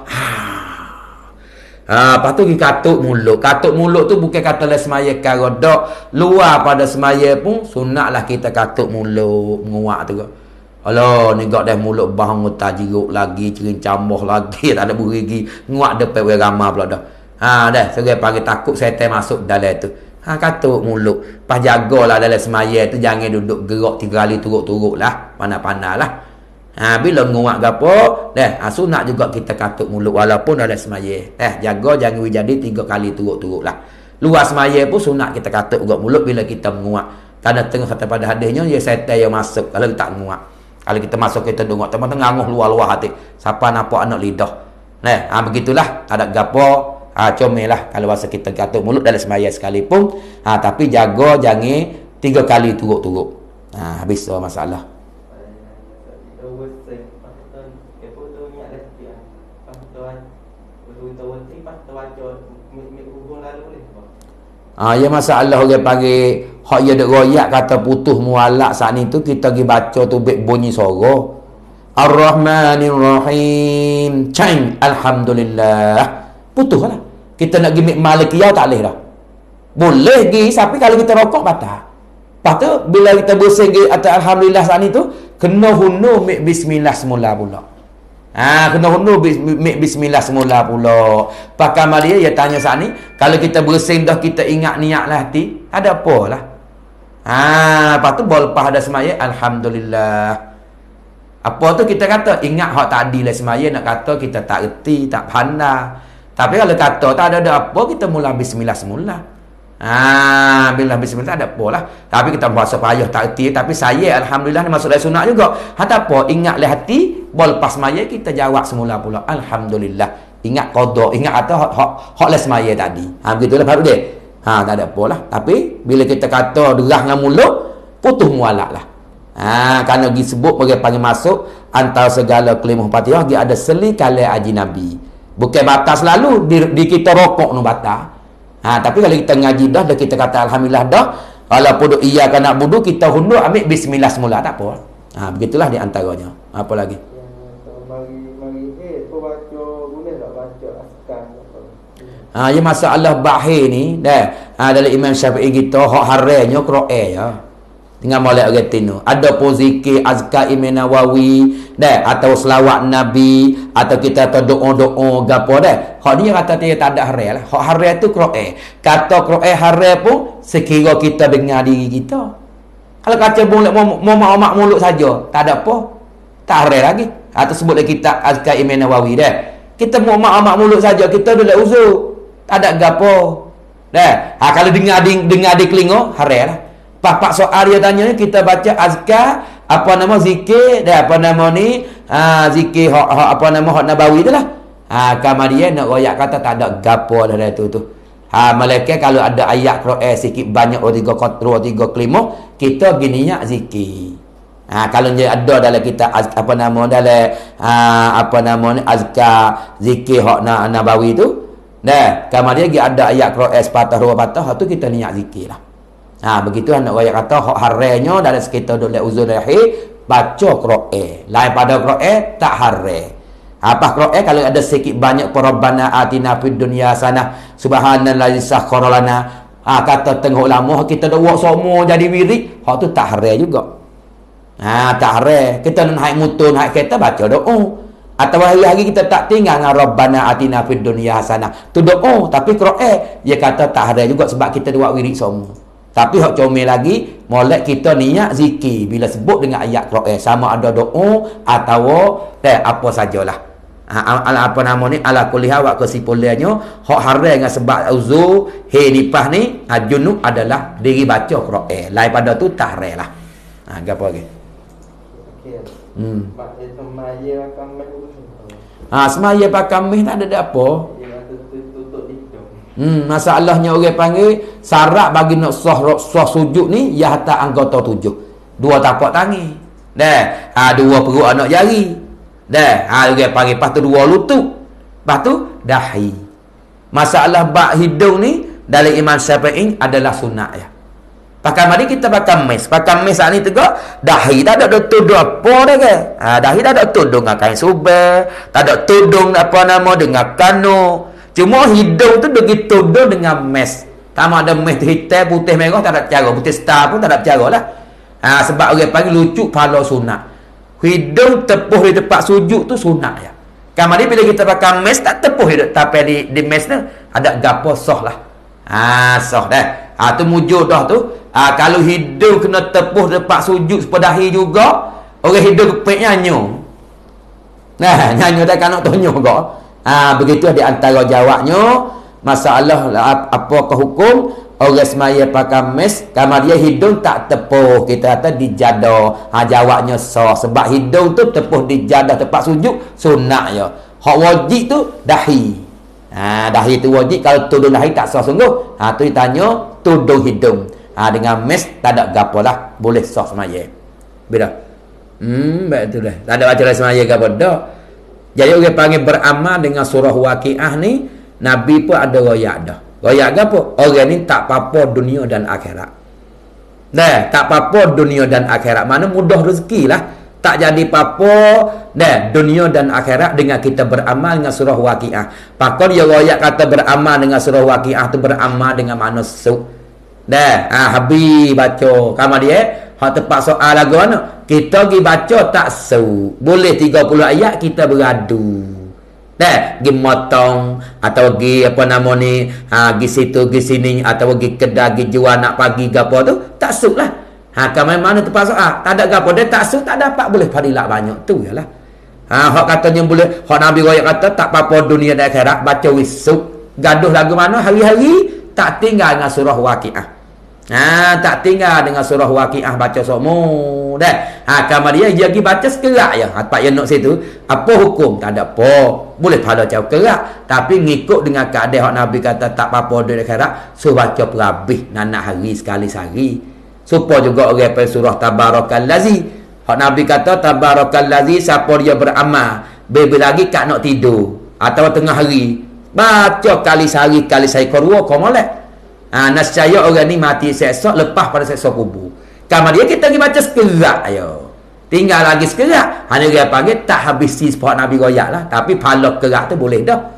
Lepas tu pergi katuk mulut. Katuk mulut tu bukan kata dalam semaya kara dak. Luar pada semaya pun sunatlah kita katuk mulut, menguak tu. Alah, ni gak dah mulut bahang utar jeruk lagi, cerincamah lagi, tak ada burigi, nguak depan orang ramai pula dah. Dah, seorang panggil takut syaitan masuk dalam tu. Katuk mulut. Pas jagalah dalam semaya tu, jangan duduk gerak 3 kali turut-turut lah. Panas-panas lah. Bila nguak gapo, dah, sunat juga kita katuk mulut walaupun dalam semaya. Jaga jangan jadi 3 kali turut-turut lah. Luar semaya pun sunat kita katuk juga mulut bila kita menguak. Karena tengah kata pada hadisnya, ya syaitan yang masuk kalau tak menguak. Kalau kita masuk kita dengar teman-teman nganguh luar-luar hati. Siapa nampak anak lidah. Begitulah. Ada gapo. Comel lah. Kalau rasa kita katuk mulut dalam semaya sekalipun. Tapi jaga jangan 3 kali turut-turut. Habis masalah. Ya masalah orang panggil hak dia dak royak kata putus mualak saat ni tu kita pergi baca tu bunyi suara. Ar-Rahmanir Rahim. Cang alhamdulillah. Putuslah. Kita nak gimik malikiyah tak boleh dah. Boleh pergi tapi kalau kita rokok batal. Lepas tu bila kita bersih atas alhamdulillah saat ni tu kena hundur mik bismillah semula pula. Kena hundur mik bismillah semula pula. Pakai dia dia tanya saat ni, kalau kita bersih dah kita ingat niatlah hati, ada apalah. Lepas tu lepas ada semaya alhamdulillah. Apa tu kita kata ingat hak tadi lah semaya nak kata kita tak reti, tak pandai. Tapi kalau kata tak ada apa kita mula bismillah semula. Bila bismillah tak ada apa lah. Tapi kita bahasa payah tak reti, tapi saya alhamdulillah ni masuk dalam sunat juga. Ada apa ingatlah hati, lepas semaya kita jawab semula pula alhamdulillah. Ingat qada, ingat atau hak lah semaya tadi. Begitulah baru dia. Tak ada apa lah. Tapi bila kita kata derah dengan mulut, putus mualak lah. Kerana disebut bagi panggil masuk antara segala kalimah Fatihah dia ada seli kali haji Nabi. Bukan batas selalu di kita rokok nu batal. Tapi kalau kita ngaji dah kita kata alhamdulillah dah, walaupun duk iya kan nak wudu kita hundur ambil bismillah semula tak apa. Begitulah di antaranya. Apa lagi? Ya masalah bahir ni dah dalam Imam Syafi'i kita hak harainya Quran ya. Dengan molek orang tino. Ada pun zikir azkar Imam Nawawi dah atau selawat Nabi atau kita atau doa-doa gapo dah. Hak ni kata dia tak ada harai lah. Hak harai tu Quran. Kata Quran harai pun sekira kita dengar diri kita. Kalau kata boleh mak mulut saja, tak ada apa. Tak harai lagi. Atau sebut lagi kita azkar Imam Nawawi dah. Kita mak mulut saja kita boleh uzur. Tak ada gapo. Dah. Kalau dengar di kelingo harai lah. Pak soal dia tanya ni kita baca azkar apa nama zikir dan apa nama ni zikir apa nama hak nabawi tu lah. Kamar dia nak royak kata tak ada gapo dah tu. Malaikat kalau ada ayat Quran sikit banyak 2 3 kelima kita gininya zikir. Kalau dia ada dalam kita apa nama dalam apa nama ni azkar zikir hak nabawi tu dah kamar dia ada ayat Quran sepatah 2 patah tu kita niat zikir lah. Begitu nak royak kata hak harainya dalam sekitar dole uzur lahir baca Quran. Lain pada Quran tak harai. Apa Quran kalau ada sikit banyak Rabbana atina fid dunya hasanah subhanallazi sakhkhara lana. Kata tengah ulama kita dah buat semua jadi wirid, hak tu tak harai juga. Tak harai. Kita nak naik motor, naik kereta baca doa. Atau hari-hari kita tak tinggal dengan Rabbana atina fid dunya hasanah. Tu doa, tapi Quran dia kata tak harai juga sebab kita buat wirid semua. Tapi hak comel lagi, molek kita niat zikir bila sebut dengan ayat Quran sama ada doa atau apa sajalah. Apa nama ni ala kuliah wa kesimpulannya hak harai dengan sebab uzur nipah ni junub adalah diri baca Quran. Lain pada tu tak harai lah. Gapo lagi? Okey. Semaya pakai meh tak ada apa. Masalahnya orang panggil syarat bagi nak sah sujud ni ya hatta anggota 7. 2 tapak tangan. Dah. 2 perut anak jari. Dah. Orang panggil lepas tu 2 lutut. Lepas tu dahi. Masalah bak hidung ni dalam Imam Syafi'i adalah sunat ya. Pakai mari kita pakai mes. Pakai mes saat ni tegak dahi tak ada tudung apa dah ke? Dahi tak ada tudung dengan kain subel, tak ada tudung apa nama dengan kano. Cuma hidung tu begitu tudung dengan mes. Sama ada mes hitam, putih, merah tak ada cara. Putih star pun tak ada cara lah. Sebab orang panggil lucu pala sunat. Hidung tepuh di tempat sujud tu sunat ya. Kamari bila kita pakai mes tak tepuh hidup. Tapi di mes tu ada gapo soh lah. Soh dah. Tu mujur dah tu. Kalau hidung kena tepuh di tempat sujud sepedahi juga. Orang hidung kepek nyanyo. Nyanyo dah kanak tonyo kok. Begitu di antara jawabnya masalah apakah hukum orang semaya pakai mes kamar dia hidung tak tepuh kita kata dijada. Jawabnya sah sebab hidung tu tepuh dijada tempat sujud sunat ya. Hak wajib tu dahi. Dahi tu wajib kalau tudung dahi tak sah sungguh. Tu ditanya tudung hidung. Dengan mes tak ada gapo lah boleh sah semaya. Bila baik tu dah. Tak ada baca semaya gapo dah. Jadi orang panggil beramal dengan surah Waqiah ni Nabi pun ada royak dah. Royak gapo? Orang ni tak apa-apa dunia dan akhirat. Nah, tak apa-apa dunia dan akhirat. Mana mudah rezeki lah. Tak jadi apa-apa dunia dan akhirat dengan kita beramal dengan surah Waqiah. Pakon dia royak kata beramal dengan surah Waqiah tu beramal dengan mana suk. Habis baca. Kamar dia hak tepat soal lagu mana? Kita pergi baca tak suk. Boleh 30 ayat kita beradu. Pergi motong atau pergi apa nama ni, pergi situ pergi sini atau pergi kedai pergi jual nak pagi ke apa tu, tak suk lah. Kamar mana tepat soal? Tak ada gapo dia tak suk tak dapat boleh fadilah banyak tu yalah. Hak katanya boleh, hak Nabi royak kata tak apa-apa dunia dan akhirat baca wisuk. Gaduh lagu mana hari-hari tak tinggal dengan surah Waqiah. Tak tinggal dengan surah Waqiah baca semua dah. Kamar dia pergi baca sekerak ya. Pak yang nak situ apa hukum? Tak ada apa. Boleh pada jauh kerak tapi ngikut dengan keadaan hak Nabi kata tak apa-apa dunia akhirat, so baca perhabis nak hari sekali sehari. Supaya juga orang pada surah Tabarakallazi. Hak Nabi kata Tabarakallazi siapa dia beramal bila lagi kat nak tidur atau tengah hari baca kali sehari kedua kau molek. Nascaya orang ni mati esok lepas pada seksa kubur. Kamar dia kita pergi baca sekerak ayo. Tinggal lagi sekerak. Hanya dia panggil tak habis si sepuluh Nabi royak lah. Tapi palak kerak tu boleh dah.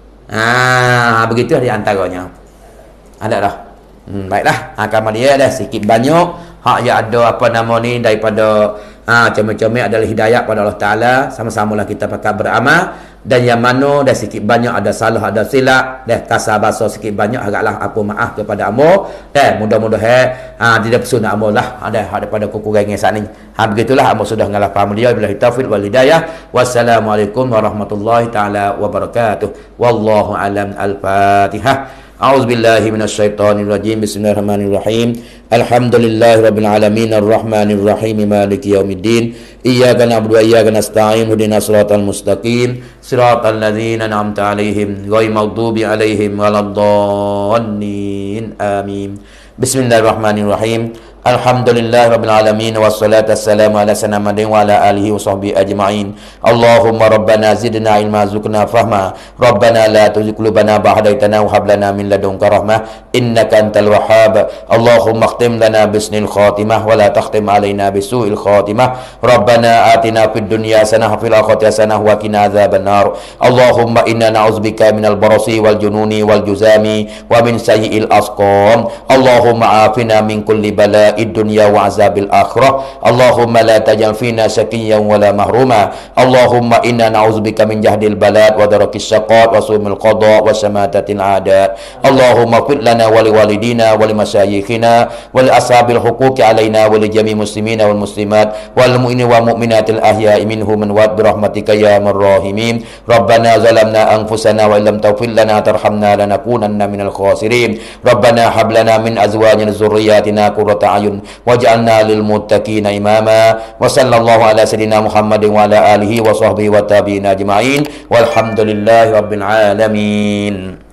Begitu di antaranya. Ada dah. Baiklah. Kamar dia dah sikit banyak. Hak ya ada apa nama ni daripada comel-comel adalah hidayah pada Allah Ta'ala. Sama-samalah kita pakai beramal. Dan yang mana dah sikit banyak ada salah ada silap dah kasar bahasa sikit banyak haraplah apa maaf kepada amo mudah-mudahan tidak pesun amo lah ada daripada kekurangan saat ni begitulah amo sudah ngalah faham dia billahi taufiq wal hidayah. Wassalamualaikum warahmatullahi taala wabarakatuh. Wallahu alam. Al-Fatihah. A'udzubillahi minasyaitonirrajim. Bismillahirrahmanirrahim. Alhamdulillahirabbil alamin arrahmanir rahim maliki yaumiddin. Iyyaka na'budu wa iyyaka nasta'in ihdinas siratal mustaqim siratal ladzina an'amta 'alaihim ghairil maghdubi 'alaihim waladdallin. Amin. Bismillahirrahmanirrahim. Alhamdulillahirabbil alamin wassalatu wassalamu ala sayyidina Muhammadin wa ala alihi wa sahbihi ajma'in. Allahumma rabbana zidna ilma warzuqna fahma. Rabbana la tuzigh qulubana ba'da idh hadaytana wa hab lana min ladunka rahmah innaka antal wahhab. Allahumma khtim lana bisnil khatimah wa la takhtim alaina bisu'il khatimah. Rabbana atina fid dunya hasanah wa fil akhirati hasanah wa qina adzabannar. Allahumma inna na'udzubika minal barasi wal jununi wal juzami wa min sayyi'il asqam. Allahumma afina min kulli bala dunya wa azabil akhirah. Allahumma la tajal fina syaqiyyan wala mahruma. Allahumma inna na'udzubika min jahdil balad wa darakis syaqat wa sumil qada wa samatatil adat. Allahumma fir lana wa liwalidina wa limasyayikhina wa li ashabil huquqi alaina wa li jami' muslimina wal muslimat wal mu'minina wa mu'minatil ahya'i minhum wa birahmatika ya arhamar rahimin. Rabbana zalamna anfusana wa illam taghfir lana tarhamna lanakunanna minal khasirin. Rabbana hab lana min azwajina dzurriyyatina qurrata a'yun waj'alna lil muttaqina imama. Wa sallallahu ala sayyidina Muhammadin wa ala alihi wa sahbihi wa tabi'in ajma'in walhamdulillahi rabbil alamin.